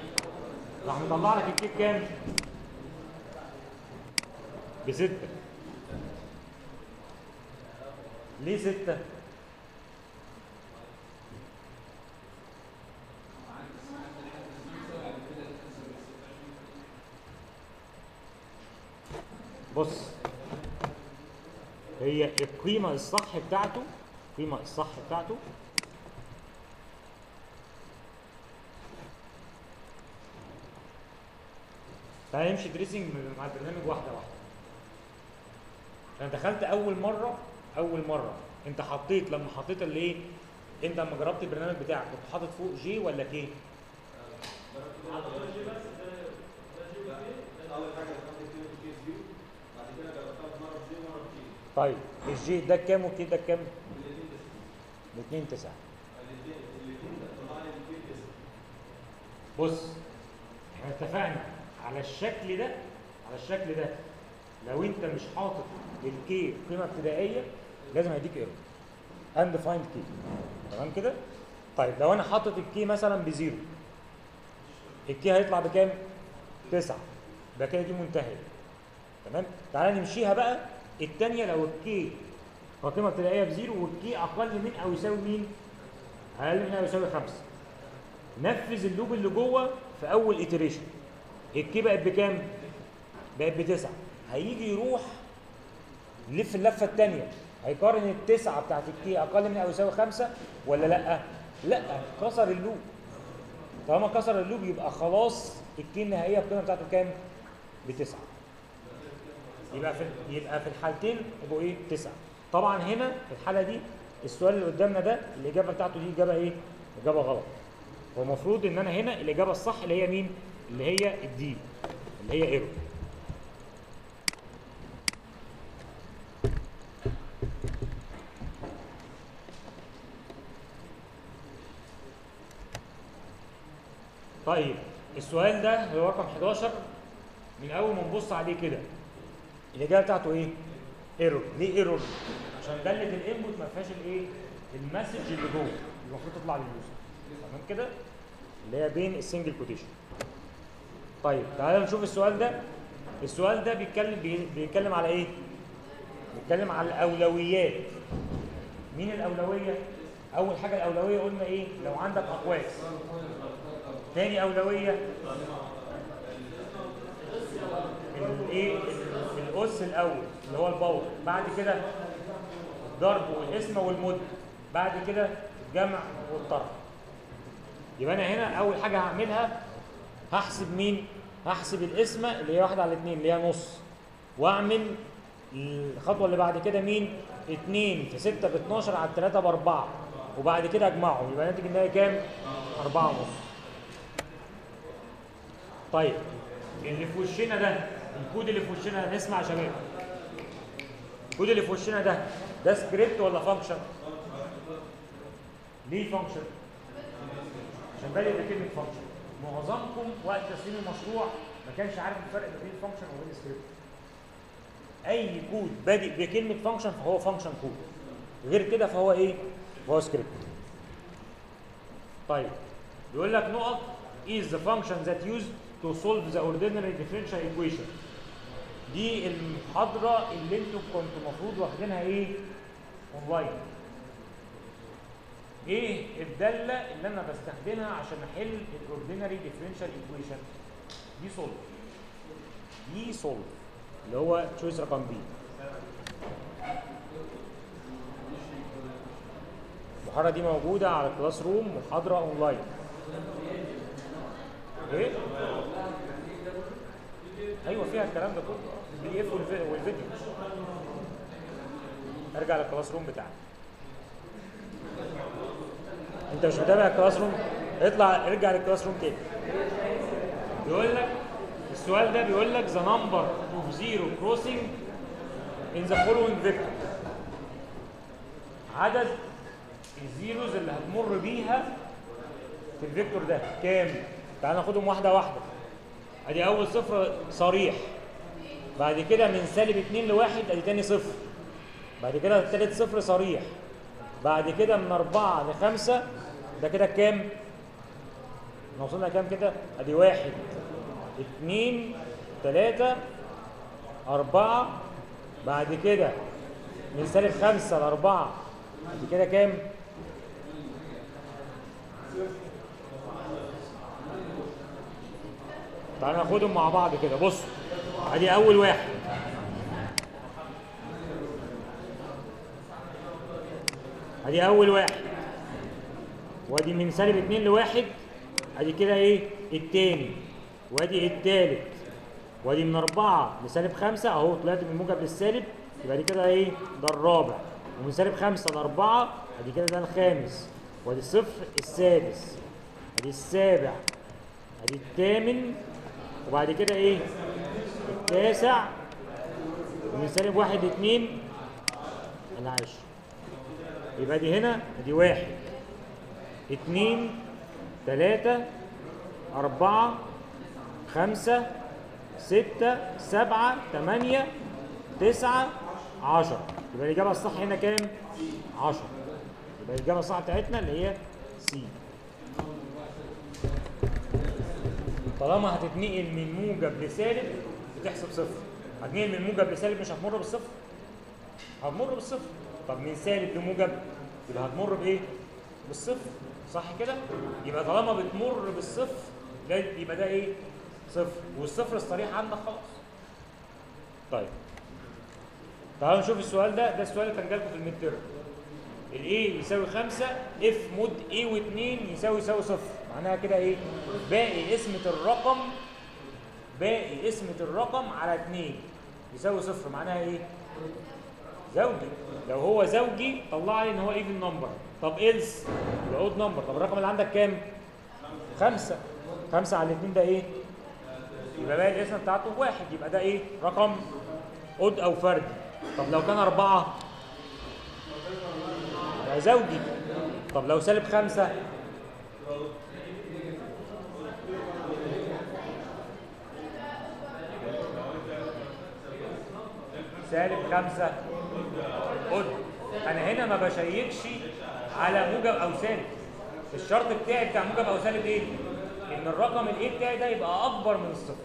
راح مطلع لك الكي بكام؟ بستة. ليه ستة؟ بص، هي القيمة الصح بتاعته، القيمة الصح بتاعته تعالى نمشي تريسنج مع البرنامج واحدة واحدة. أنا دخلت أول مرة، أول مرة أنت حطيت، لما حطيت اللي إيه؟ أنت لما جربت البرنامج بتاعك كنت حاطط فوق جي ولا كي؟ طيب الجي ده كام والكي ده كام؟ الاثنين تسعة. بص احنا اتفقنا على الشكل ده، على الشكل ده لو انت مش حاطط الكي قيمه ابتدائيه لازم هيديك ايرور اند فايند كي. تمام كده؟ طيب لو انا حاطط الكي مثلا بزيرو، الكي هيطلع بكام؟ تسعة. يبقى كده دي منتهيه. تمام؟ تعالى نمشيها بقى الثانيه. لو الكي قيمه ابتدائيه بزيرو والكي اقل من او يساوي مين؟ اقل من او يساوي خمسة. نفذ اللوب اللي جوه في اول ايتريشن. الكي بقت بكام؟ بقت بتسعة. هيجي يروح يلف اللفه الثانيه، هيقارن التسعه بتاعت الكي اقل من او يساوي خمسة ولا لا؟ لا، كسر اللوب. طالما كسر اللوب يبقى خلاص الكي النهائيه القيمه بتاعته كام؟ بتسعة. يبقى في يبقى في الحالتين يبقوا ايه؟ تسعة. طبعا هنا في الحاله دي السؤال اللي قدامنا ده الاجابه بتاعته دي اجابه ايه؟ اجابه غلط. هو المفروض ان انا هنا الاجابه الصح اللي هي مين؟ اللي هي الدي، اللي هي ايرور. طيب السؤال ده اللي هو رقم حداشر، من اول ما نبص عليه كده الاجابه بتاعته ايه؟ ايرور. ليه ايرور؟ عشان داله الانبوت ما فيهاش الايه؟ المسج اللي جوه المفروض تطلع لليوزر. تمام كده؟ اللي هي بين السنجل كوتيشن. طيب تعالى نشوف السؤال ده. السؤال ده بيتكلم بيتكلم على ايه؟ بيتكلم على الاولويات. مين الاولويه؟ اول حاجه الاولويه قلنا ايه؟ لو عندك اقواس. تاني اولويه الايه؟ الاس الاول اللي هو الباور، بعد كده الضرب والقسمه والمد، بعد كده الجمع والطرح. يبقى انا هنا اول حاجه هعملها هحسب مين؟ هحسب القسمه اللي هي واحد على اتنين اللي هي نص، واعمل الخطوه اللي بعد كده مين؟ اتنين في ستة ب اتناشر على تلاتة ب اربعة، وبعد كده اجمعهم يبقى الناتج النهائي كام؟ اربعة ونص. طيب اللي في وشنا ده، الكود اللي في وشنا ده، نسمع يا شباب. الكود اللي في وشنا ده ده سكريبت ولا فانكشن؟ ليه فانكشن؟ عشان بادئ بكلمه فانكشن. معظمكم وقت تسليم المشروع ما كانش عارف الفرق بين الفانكشن وبين السكريبت. اي كود بادئ بكلمه فانكشن فهو فانكشن كود، غير كده فهو ايه؟ فهو سكريبت. طيب بيقول لك نقط is the function that used to solve the ordinary differential equation. دي المحاضره اللي انتوا كنتوا المفروض واخدينها ايه؟ اونلاين. ايه الداله اللي انا بستخدمها عشان احل الاوردينري ديفرنشال ايكويشن؟ دي سولف. دي سولف اللي هو تشويس رقم بي. المحاضره دي موجوده على الكلاس روم، محاضره اونلاين. ايه؟ ايوه فيها الكلام ده كله، البي دي اف والفيديو. ارجع للكلاس روم بتاعك. انت مش متابع الكلاس روم؟ اطلع ارجع للكلاس روم تاني. بيقول لك السؤال ده بيقول لك the number of zero crossing in the following vector. عدد الزيروز اللي هتمر بيها في الفيكتور ده كام؟ تعال ناخدهم واحده واحده. ادي اول صفر صريح، بعد كده من سالب اتنين لواحد ادي تاني صفر، بعد كده التالت صفر صريح، بعد كده من اربعة لخمسة ده كده كام؟ احنا وصلنا كام كده؟ ادي واحد اتنين تلاتة اربعة، بعد كده من سالب خمسة لأربعة دي كده كام؟ تعالوا ناخدهم مع بعض كده. بصوا ادي اول واحد، ادي اول واحد، وادي من سالب اتنين لواحد، ادي كده ايه؟ التاني، وادي التالت، وادي من اربعة لسالب خمسة اهو طلعت من الموجب للسالب، يبقى دي كده ايه؟ ده الرابع، ومن سالب خمسة لأربعة ادي كده ده الخامس، وادي الصفر السادس، ادي السابع، ادي الثامن، وبعد كده ايه؟ التاسع، ومن سالب واحد لاتنين العاشر. يبقى دي هنا دي واحد، اتنين، تلاتة، أربعة، خمسة، ستة، سبعة، تمانية، تسعة، عشرة. يبقى الإجابة الصح هنا كام؟ عشرة. يبقى الإجابة الصح بتاعتنا اللي هي سي. طالما هتتنقل من موجب لسالب بتحسب صفر. هتنقل من موجب لسالب مش هتمر بالصفر؟ هتمر بالصفر. طب من سالب لموجب يبقى هتمر بايه؟ بالصفر، صح كده؟ يبقى طالما بتمر بالصفر يبقى ده ايه؟ صفر، والصفر الصريح عندك خلاص. طيب تعالوا نشوف السؤال ده، ده السؤال اللي كان جالكم في الميد تيرم. الايه يساوي خمسة، اف مود ايه واتنين يساوي يساوي صفر، معناها كده ايه؟ باقي قسمة الرقم باقي قسمة الرقم على اتنين يساوي صفر، معناها ايه؟ زوجي. لو هو زوجي طلع لي ان هو ايفن نمبر. طب إلس يبقى اود نمبر. طب الرقم اللي عندك كام؟ خمسة. خمسة على اتنين ده ايه؟ يبقى باقي القسمة بتاعته واحد، يبقى ده ايه؟ رقم اود او فردي. طب لو كان أربعة يبقى زوجي. طب لو سالب خمسة سالب خمسة قد. أنا هنا ما بشيكش على موجب أو سالب. الشرط بتاعي بتاع موجب أو سالب إيه؟ إن الرقم الإيه بتاعي ده يبقى أكبر من الصفر.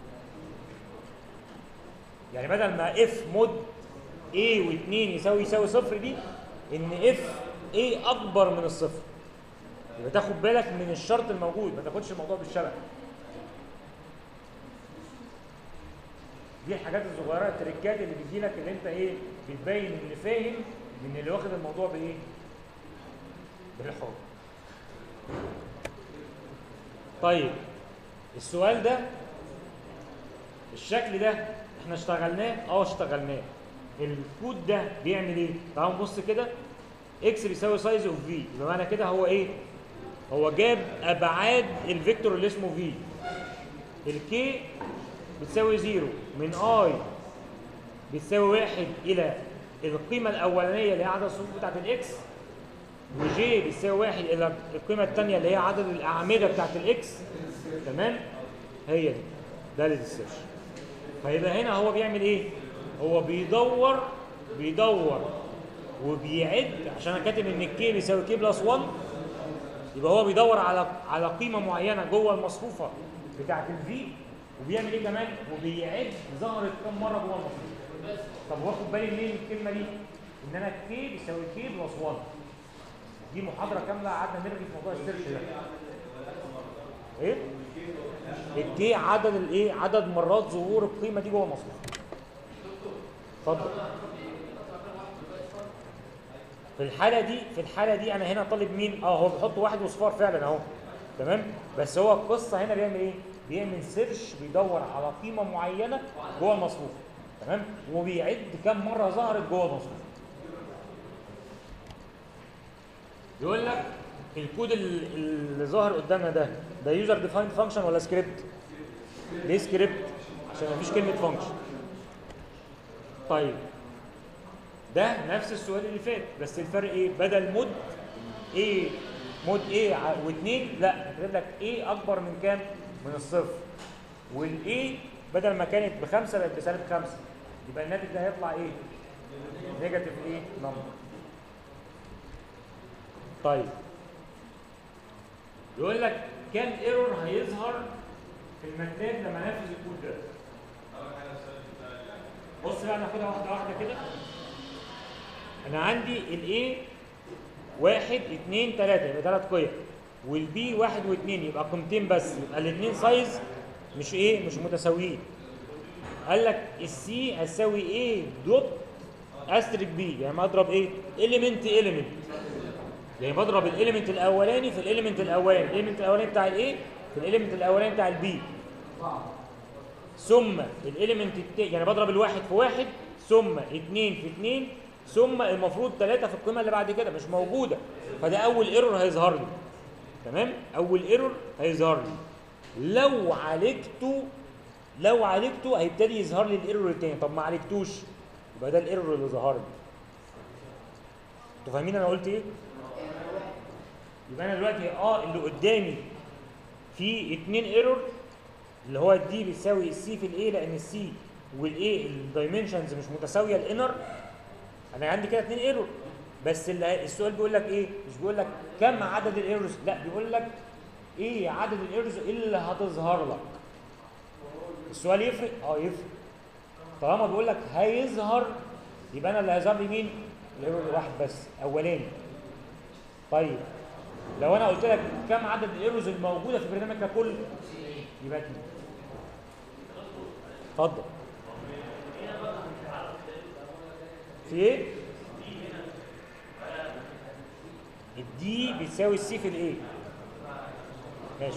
يعني بدل ما إف مود إيه واتنين يساوي يساوي صفر دي، إن إف إيه أكبر من الصفر. يبقى تاخد بالك من الشرط الموجود، ما تاخدش الموضوع بالشبه. دي الحاجات الصغيره التريكات اللي بتجي لك، اللي انت ايه بتبين اللي فاهم من اللي واخد الموضوع بايه؟ بالحب. طيب السؤال ده الشكل ده احنا اشتغلناه؟ اه اشتغلناه. الكود ده بيعمل ايه؟ تعالوا نبص كده. اكس بيساوي سايز اوف في، يبقى معنى كده هو ايه؟ هو جاب ابعاد الفيكتور اللي اسمه في. الكي بتساوي زيرو من اي بتساوي واحد الى القيمه الاولانيه اللي هي عدد الصفوف بتاعت الاكس، وجي بتساوي واحد الى القيمه الثانيه اللي هي عدد الاعمده بتاعت الاكس. تمام؟ هي دي ده الديسيرش. فيبقى هنا هو بيعمل ايه؟ هو بيدور بيدور وبيعد، عشان انا كاتب ان الكي بيساوي كي بلس واحد، يبقى هو بيدور على على قيمه معينه جوه المصفوفه بتاعت الفي، وبيعمل ايه كمان؟ وبيعد ظهرت كم مره جوه المصفوفه. طب واخد بالي منين الكلمه دي؟ ان انا كي بيساوي كي بلس واحد. دي محاضره كامله قعدنا نرغي في موضوع السيرش ده. ايه؟ الكي عدد الايه؟ عدد مرات ظهور القيمه دي جوه المصفوفه. اتفضل. في الحاله دي في الحاله دي انا هنا طالب مين؟ اه هو بيحط واحد وصفار فعلا اهو. تمام؟ بس هو القصه هنا بيعمل ايه؟ بيعمل سيرش، بيدور على قيمه معينه جوه المصفوفه. تمام؟ وبيعد كم مره ظهرت جوه المصفوفه. يقول لك الكود اللي ظاهر قدامنا ده ده يوزر ديفايند فانكشن ولا سكريبت؟ ليه سكريبت؟ عشان مفيش كلمه فانكشن. طيب ده نفس السؤال اللي فات، بس الفرق ايه؟ بدل مود ايه مود ايه واثنين، لا كاتب لك ايه اكبر من كام؟ من الصفر. والايه بدل ما كانت بخمسه بقت بسالب خمسه، يبقى الناتج ده هيطلع ايه؟ نيجاتيف ايه؟ نمبر. طيب يقول لك كام ايرور هيظهر في الماتلاب لما ننفذ الكود ده؟ بص بقى ناخدها واحده واحده كده. انا عندي الاي واحد اتنين تلاته يبقى تلات قيم، والبي واحد واتنين يبقى قيمتين بس، يبقى الاتنين سايز مش ايه مش متساويين. قال لك السي هتساوي ايه دوت استريك بي، يعني بضرب ايه؟ اليمنت اليمنت، يعني بضرب الاليمنت الاولاني في الاليمنت الاولاني، الاليمنت الاولاني بتاع الايه في الاليمنت الاولاني بتاع البي، ثم الاليمنت التاني، يعني بضرب الواحد في واحد ثم اتنين في اتنين ثم المفروض تلاته في القيمه اللي بعد كده مش موجوده، فده اول ايرور هيظهر لي. تمام؟ اول ايرور هيظهر لي. لو عالجته لو عالجته هيبتدي يظهر لي الايرور التاني، طب ما عالجتوش يبقى ده الايرور اللي ظهر لي. انتوا فاهمين انا قلت ايه؟ يبقى انا دلوقتي اه اللي قدامي في اتنين ايرور، اللي هو الدي بيساوي السي في الاي، لان السي والاي الدايمنشنز مش متساويه الانر. انا عندي كده اتنين ايرور، بس اللي السؤال بيقول لك ايه؟ مش بيقول لك كم عدد الايرورز، لا بيقول لك ايه عدد الايرورز اللي هتظهر لك. السؤال يفرق؟ اه يفرق. طالما بيقول لك هيظهر يبقى انا اللي هيظهر لي مين؟ الايرور واحد بس اولاني. طيب لو انا قلت لك كم عدد الايرورز الموجوده في البرنامج ككل يبقى اتنين. اتفضل. في ايه؟ الدي بتساوي السي في الايه. ماشي.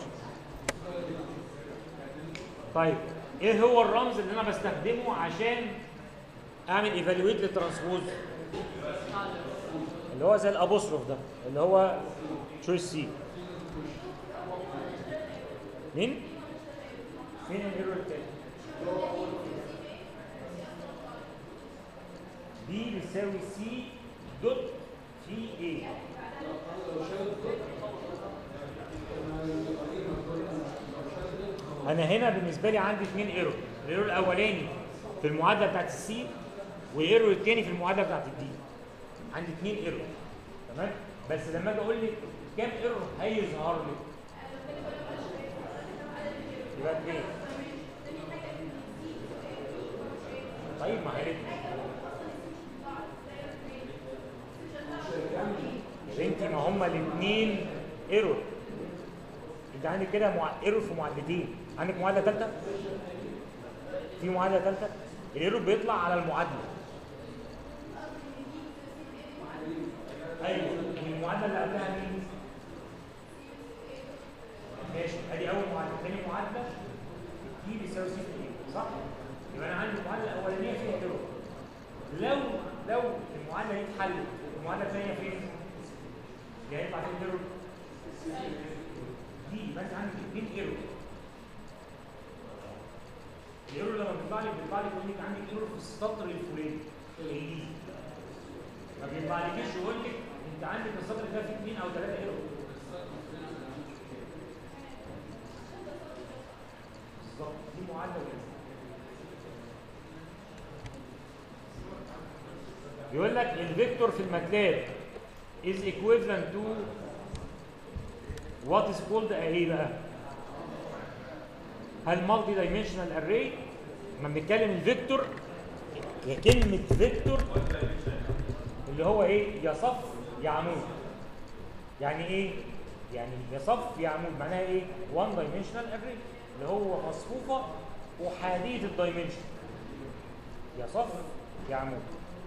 طيب ايه هو الرمز اللي انا بستخدمه عشان اعمل ايفالويت للترانسبوز؟ اللي هو زي الابوستروف ده، اللي هو تشويس سي. مين؟ فين الايرور التاني؟ دي بتساوي سي دوت في ايه. انا هنا بالنسبه لي عندي اثنين ايرور، الايرور الاولاني في المعادله بتاعت السي والايرور الثاني في المعادله بتاعت الدي. عندي اثنين ايرور. تمام؟ بس لما اجي اقول لك كام ايرور هيظهر لي يبقى اثنين. طيب ما هي يا بنتي ما هما الاثنين ايرور. انت عندك كده مع... ايرور في معادلتين. عندك معادله ثالثه؟ في معادله ثالثه؟ الايرور بيطلع على المعادله. ايوه المعادله اللي قبلها مين؟ ماشي ادي اول معادله، ثاني معادله دي بيساوي سي في ايه، صح؟ يبقى انا عندي المعادله الاولانيه فيها ايرور. لو لو المعادله دي اتحلت المعادله الثانيه فين؟ اللي هيطلع فين ايرور؟ دي يبقى انت عندك اثنين ايرور. الايرور لما بيطلع لك بيطلع لك يقول لك عندك ايرور في السطر الفلاني اللي ما بيطلعلكيش يقول لك انت عندك السطر ده فيه اثنين او ثلاثه ايرور. بالظبط دي معادله وكده. يقول لك الفيكتور في الماتلاب is equivalent to what is called ايه بقى؟ هل مالتي دايمنشنال اري؟ لما بنتكلم الفيكتور هي كلمه فيكتور اللي هو ايه؟ يا صف يا عمود. يعني ايه؟ يعني يا صف يا عمود معناها ايه؟ one dimensional array اللي هو مصفوفه احاديه الدايمنشن. يا صف يا عمود.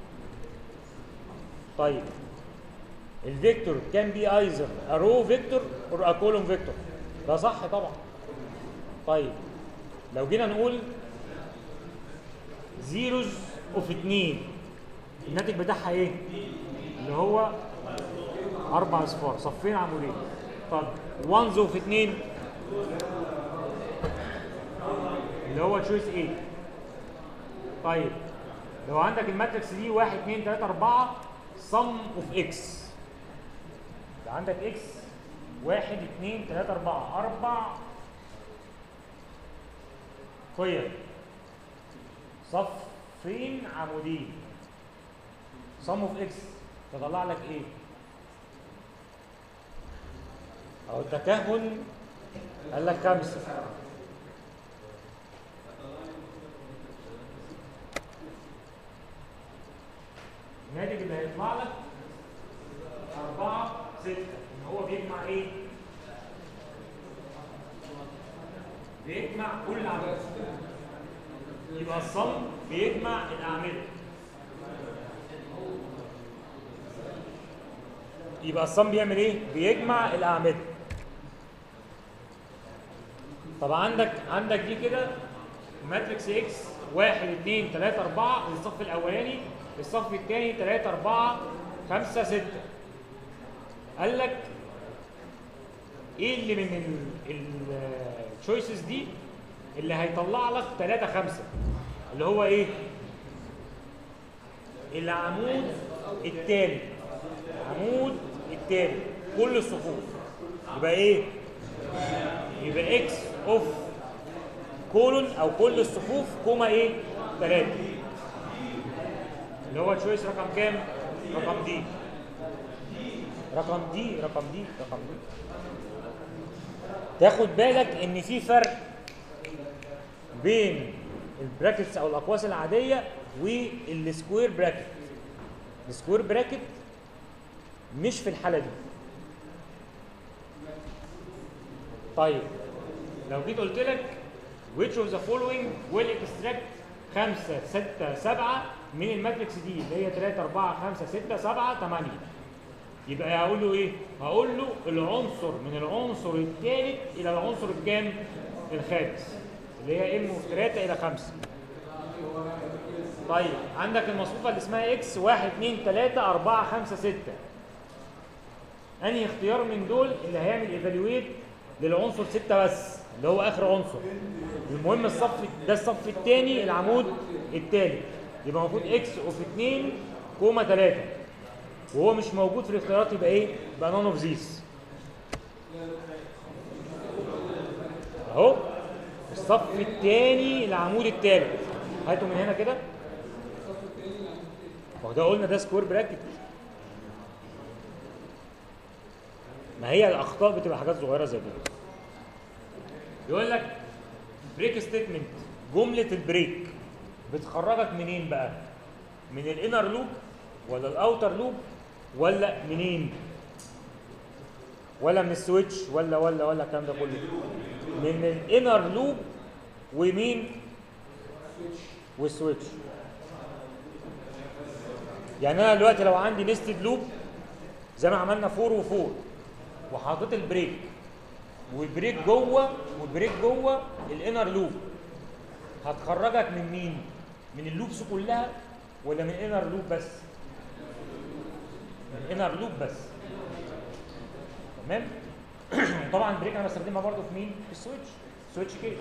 طيب الفيكتور كان بي ايزر ا رو فيكتور اور ا كولوم فيكتور. ده صح طبعا. طيب لو جينا نقول زيروز اوف اتنين الناتج بتاعها ايه؟ اللي هو اربع اصفار صفين عمودين. طب وانز اوف اتنين اللي هو تشويس ايه؟ طيب لو عندك الماتريكس دي واحد اتنين تلاته اربعه صم اوف اكس، ده عندك اكس واحد اتنين تلاته اربعه اربع قيم صفين عمودين. صم اوف اكس تطلع لك ايه؟ او التكهن قال لك خمسه. الناتج اللي هيطلع لك أربعة ستة، ان هو بيجمع ايه؟ بيجمع كل الاعمده. يبقى الصم بيجمع الاعمده. يبقى الصم بيعمل ايه؟ بيجمع الاعمده. طب عندك عندك دي كده ماتريكس اكس واحد اتنين تلاتة أربعة للصف الأولاني، الصف الثاني تلاتة أربعة خمسة ستة. قال لك ايه اللي من التشويسز دي اللي هيطلع لك تلاتة خمسة؟ اللي هو ايه؟ العمود الثالث. العمود الثالث كل الصفوف يبقى ايه؟ يبقى اكس اوف كولون او كل الصفوف كوما ايه؟ تلاتة. اللي هو تشويس رقم كام؟ رقم دي. رقم دي رقم دي رقم دي. تاخد بالك ان في فرق بين البراكتس او الاقواس العاديه والسكوير براكت. السكوير براكت مش في الحاله دي. طيب لو جيت قلت لك which of the following will extract خمسة ستة سبعة من الماتريكس دي اللي هي تلاتة أربعة خمسة ستة سبعة تمانية، يبقى هقول له ايه؟ هقول له العنصر من العنصر الثالث الى العنصر الكام؟ الخامس، اللي هي ام في تلاتة الى خمسة. طيب عندك المصفوفه اللي اسمها اكس واحد اتنين تلاتة أربعة خمسة ستة. انهي اختيار من دول اللي هيعمل ايفالويت للعنصر ستة بس اللي هو اخر عنصر؟ المهم الصف ده الصف الثاني العمود الثالث، يبقى المفروض اكس اوف اتنين كوما تلاتة، وهو مش موجود في الاختيارات يبقى ايه؟ يبقى نون اوف ذيس. اهو الصف الثاني العمود الثالث، هاتوا من هنا كده. هو ده قلنا ده سكوير براكت. ما هي الاخطاء بتبقى حاجات صغيره زي كده. يقول لك بريك ستيتمنت، جمله البريك بتخرجك منين بقى؟ من الانر لوب ولا الاوتر لوب ولا منين؟ ولا من السويتش ولا ولا ولا الكلام ده كله؟ من الانر لوب ومين؟ والسويتش. يعني انا دلوقتي لو عندي نستد لوب زي ما عملنا فور وفور وحطيت البريك والبريك جوه والبريك جوه الانر لوب، هتخرجك من مين؟ من اللوبس كلها ولا من الانر لوب بس؟ من الانر لوب بس. تمام؟ طبعا البريك انا بستخدمها برضو في مين؟ في السويتش، سويتش كيس.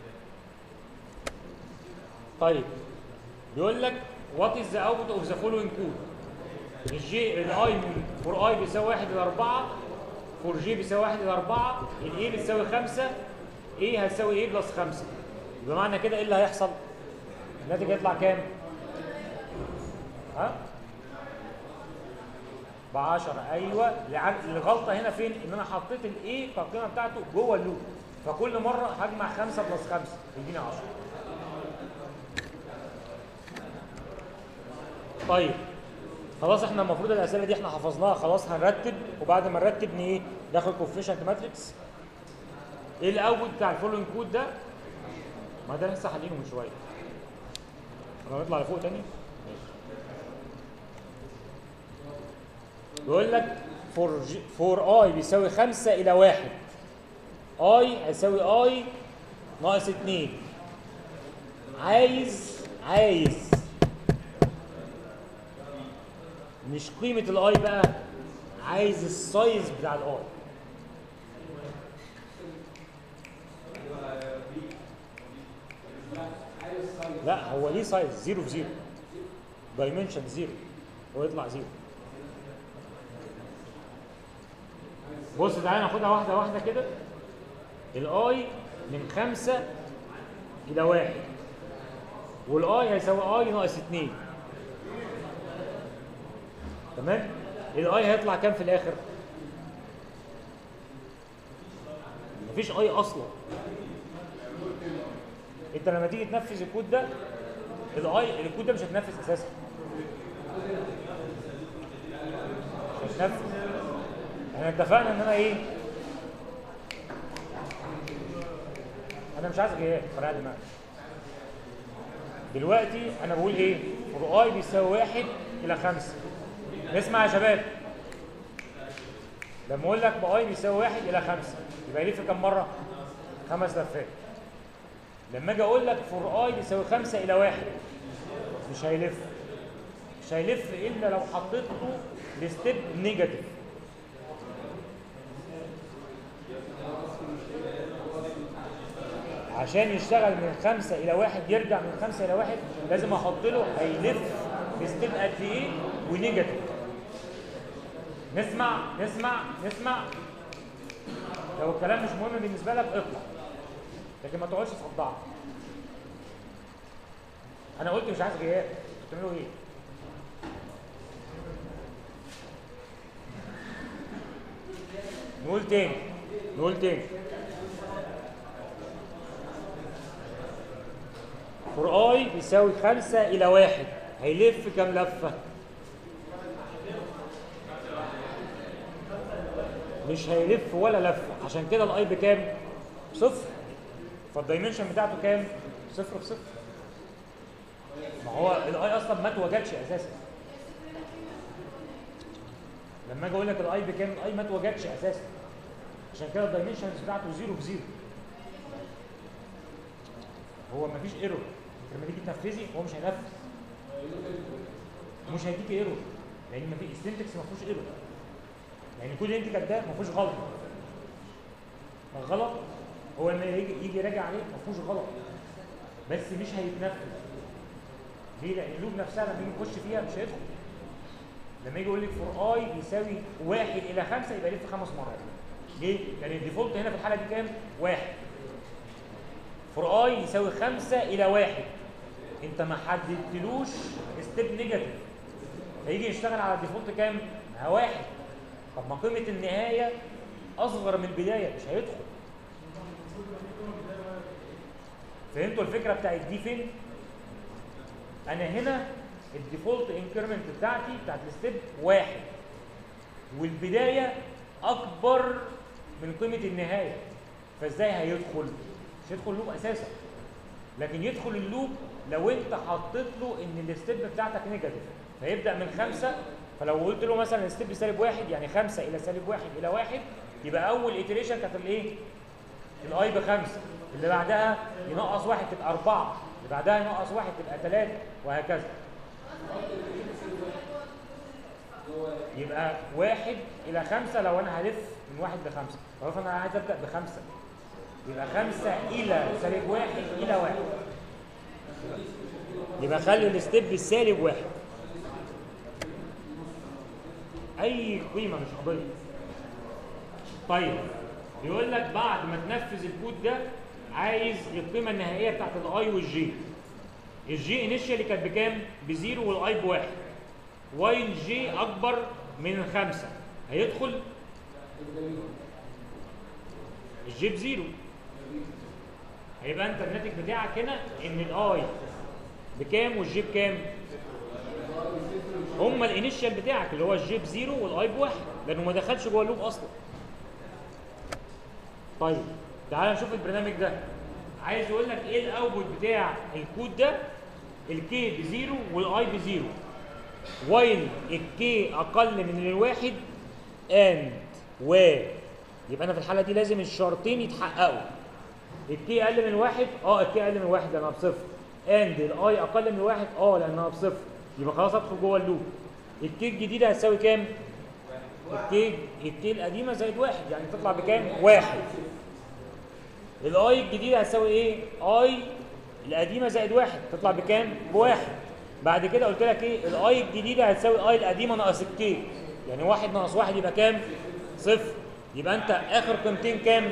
طيب بيقول لك وات از ذا اوتبوت اوف ذا فولوينج كود؟ الجي الاي فور اي بيساوي واحد الى أربعة، فور جي بيساوي واحد الى أربعة، الاي بتساوي خمسة، اي هتساوي ايه بلس خمسة. يبقى معنى كده ايه اللي هيحصل؟ الناتج هيطلع كام؟ ها؟ ب عشرة. ايوه، الغلطه هنا فين؟ ان انا حطيت الاي القيمه بتاعته جوه اللوب، فكل مره هجمع خمسة بلس خمسة يديني عشرة. طيب خلاص احنا المفروض الاسئله دي احنا حفظناها خلاص، هنرتب وبعد ما نرتب ايه؟ ناخد كوفيشنت ماتريكس. ايه الاوتبوت بتاع الفولوينج كود ده؟ ما ده لسه حالينه من شويه. انا نطلع لفوق تاني؟ ماشي. بيقول لك فور فور اي بيساوي خمسة الى واحد، اي هيساوي اي ناقص اتنين. عايز عايز مش قيمة الاي بقى، عايز السايز بتاع الاي. لا هو ليه سايز؟ زيرو في زيرو، دايمنشن زيرو، هو يطلع زيرو. بص تعالى ناخدها واحدة واحدة كده. الاي من خمسة إلى واحد، والاي هيساوي اي ناقص اتنين. تمام؟ الاي هيطلع كام في الاخر؟ مفيش اي اصلا. انت لما تيجي تنفذ الكود ده الاي الكود ده مش هتنفذ اساسا. نفذ. احنا اتفقنا ان انا ايه؟ انا مش عايز غياب فرق دماغي. دلوقتي انا بقول ايه؟ فور اي بيساوي واحد الى خمسة. نسمع يا شباب. لما اقول لك باي بيساوي واحد الى خمسة يبقى يلف كم مره؟ خمس لفات. لما اجي اقول لك فور اي بيساوي خمسة الى واحد مش هيلف. مش هيلف الا لو حطيت له الستيب نيجاتيف. عشان يشتغل من خمسة الى واحد يرجع من خمسة الى واحد لازم احط له هيلف بستيب قد ايه ونيجاتيف. نسمع نسمع نسمع. لو الكلام مش مهم بالنسبه لك اطلع، لكن ما تقعدش تصدع. انا قلت مش عايز غياب، بتعملوا ايه؟ نقول تاني نقول تاني فور اي بيساوي خمسة الى واحد هيلف كام لفه؟ مش هيلف ولا لفه. عشان كده الاي بكام؟ صفر. فالدايمنشن بتاعته كام؟ صفر في صفر. ما هو الاي اصلا ما اتوجدش اساسا. لما اجي اقول لك الاي بكام؟ الاي ما اتوجدش اساسا. عشان كده الدايمنشنز بتاعته زيرو في زيرو. هو ما فيش ايرور. لما تيجي تنفذي هو مش هينفذ. مش هيديك ايرور لان ما في السنتكس ما فيهوش ايرور. يعني كل اللي انت كاتباه ما فيهوش غلط. الغلط هو لما يجي يجي يراجع عليه ما فيهوش غلط. بس مش هيتنفذ. ليه؟ لان اللوب نفسها لما يجي يخش فيها مش هيدخل. لما يجي يقول لك فور اي يساوي واحد الى خمسة يبقى يلف خمس مرات. ليه؟ لان الديفولت هنا في الحاله دي كام؟ واحد. فور اي يساوي خمسة الى واحد. انت ما حددتلوش ستيب نيجاتيف. هيجي يشتغل على الديفولت كام؟ واحد. طب ما قيمه النهايه اصغر من البدايه مش هيدخل. فهمتوا الفكره بتاعت دي فين؟ انا هنا الديفولت انكريمنت بتاعتي بتاعت الستيب واحد والبدايه اكبر من قيمه النهايه. فازاي هيدخل؟ مش هيدخل اللوب اساسا. لكن يدخل اللوب لو انت حطيت له ان الستيب بتاعتك نيجاتيف فيبدا من خمسه. فلو قلت له مثلا الستيب سالب واحد يعني خمسه الى سالب واحد الى واحد يبقى اول ايتريشن كانت الايه؟ الاي بخمسه. اللي بعدها ينقص واحد تبقى اربعه. اللي بعدها ينقص واحد تبقى ثلاثه وهكذا. يبقى واحد الى خمسه لو انا هلف من واحد لخمسه. طب انا عايز ابدا بخمسه يبقى خمسه الى سالب واحد الى واحد. يبقى خلي الستيب بالسالب واحد. اي قيمه مش قضيه. طيب بيقول لك بعد ما تنفذ الكود ده عايز القيمه النهائيه بتاعت الاي والجي. الجي انيشالي كانت بكام؟ بزيرو والاي بواحد. واي الجي اكبر من خمسه هيدخل الجي بزيرو. هيبقى انت الناتج بتاعك هنا ان الاي بكام والجي بكام؟ هما الانيشال بتاعك اللي هو الجي بزيرو والاي بواحد لانه ما دخلش جوه اللوب اصلا. طيب تعال نشوف البرنامج ده. عايز يقول لك ايه الاوتبوت بتاع الكود ده؟ الكي بزيرو والاي بزيرو. وايل الكي اقل من الواحد اند و يبقى انا في الحاله دي لازم الشرطين يتحققوا. الكي اقل من الواحد اه الكي اقل من الواحد لانها بصفر. اند الاي اقل من الواحد اه لانها بصفر. يبقى خلاص ادخل جوه اللوب. الكي الجديده هتساوي كام؟ الكي الكي القديمه زائد واحد يعني تطلع بكام؟ واحد. الاي الجديده هتساوي ايه؟ اي القديمه زائد واحد تطلع بكام؟ بواحد. بعد كده قلت لك ايه؟ الاي الجديده هتساوي الاي القديمه ناقص الكي يعني واحد ناقص واحد يبقى كام؟ صفر. يبقى انت اخر قيمتين كام؟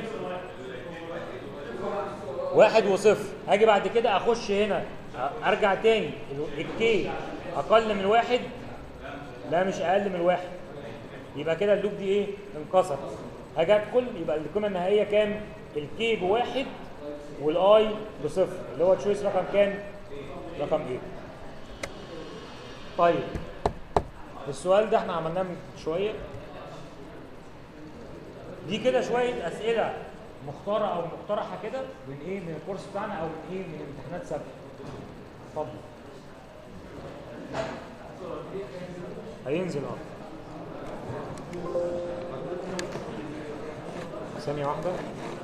واحد وصفر. هاجي بعد كده اخش هنا ارجع تاني الكي اقل من واحد لا مش اقل من واحد. يبقى كده اللوب دي ايه؟ انكسرت. هاجي ادخل يبقى القيمه النهائيه كام؟ الكي بواحد والاي بصفر اللي هو تشويس رقم كام؟ رقم ايه؟ طيب السؤال ده احنا عملناه من شويه. دي كده شويه اسئله مختاره او مقترحه كده من ايه، من الكورس بتاعنا او من ايه، من امتحانات سابقه. اتفضل. هينزل اه. ثانيه واحده.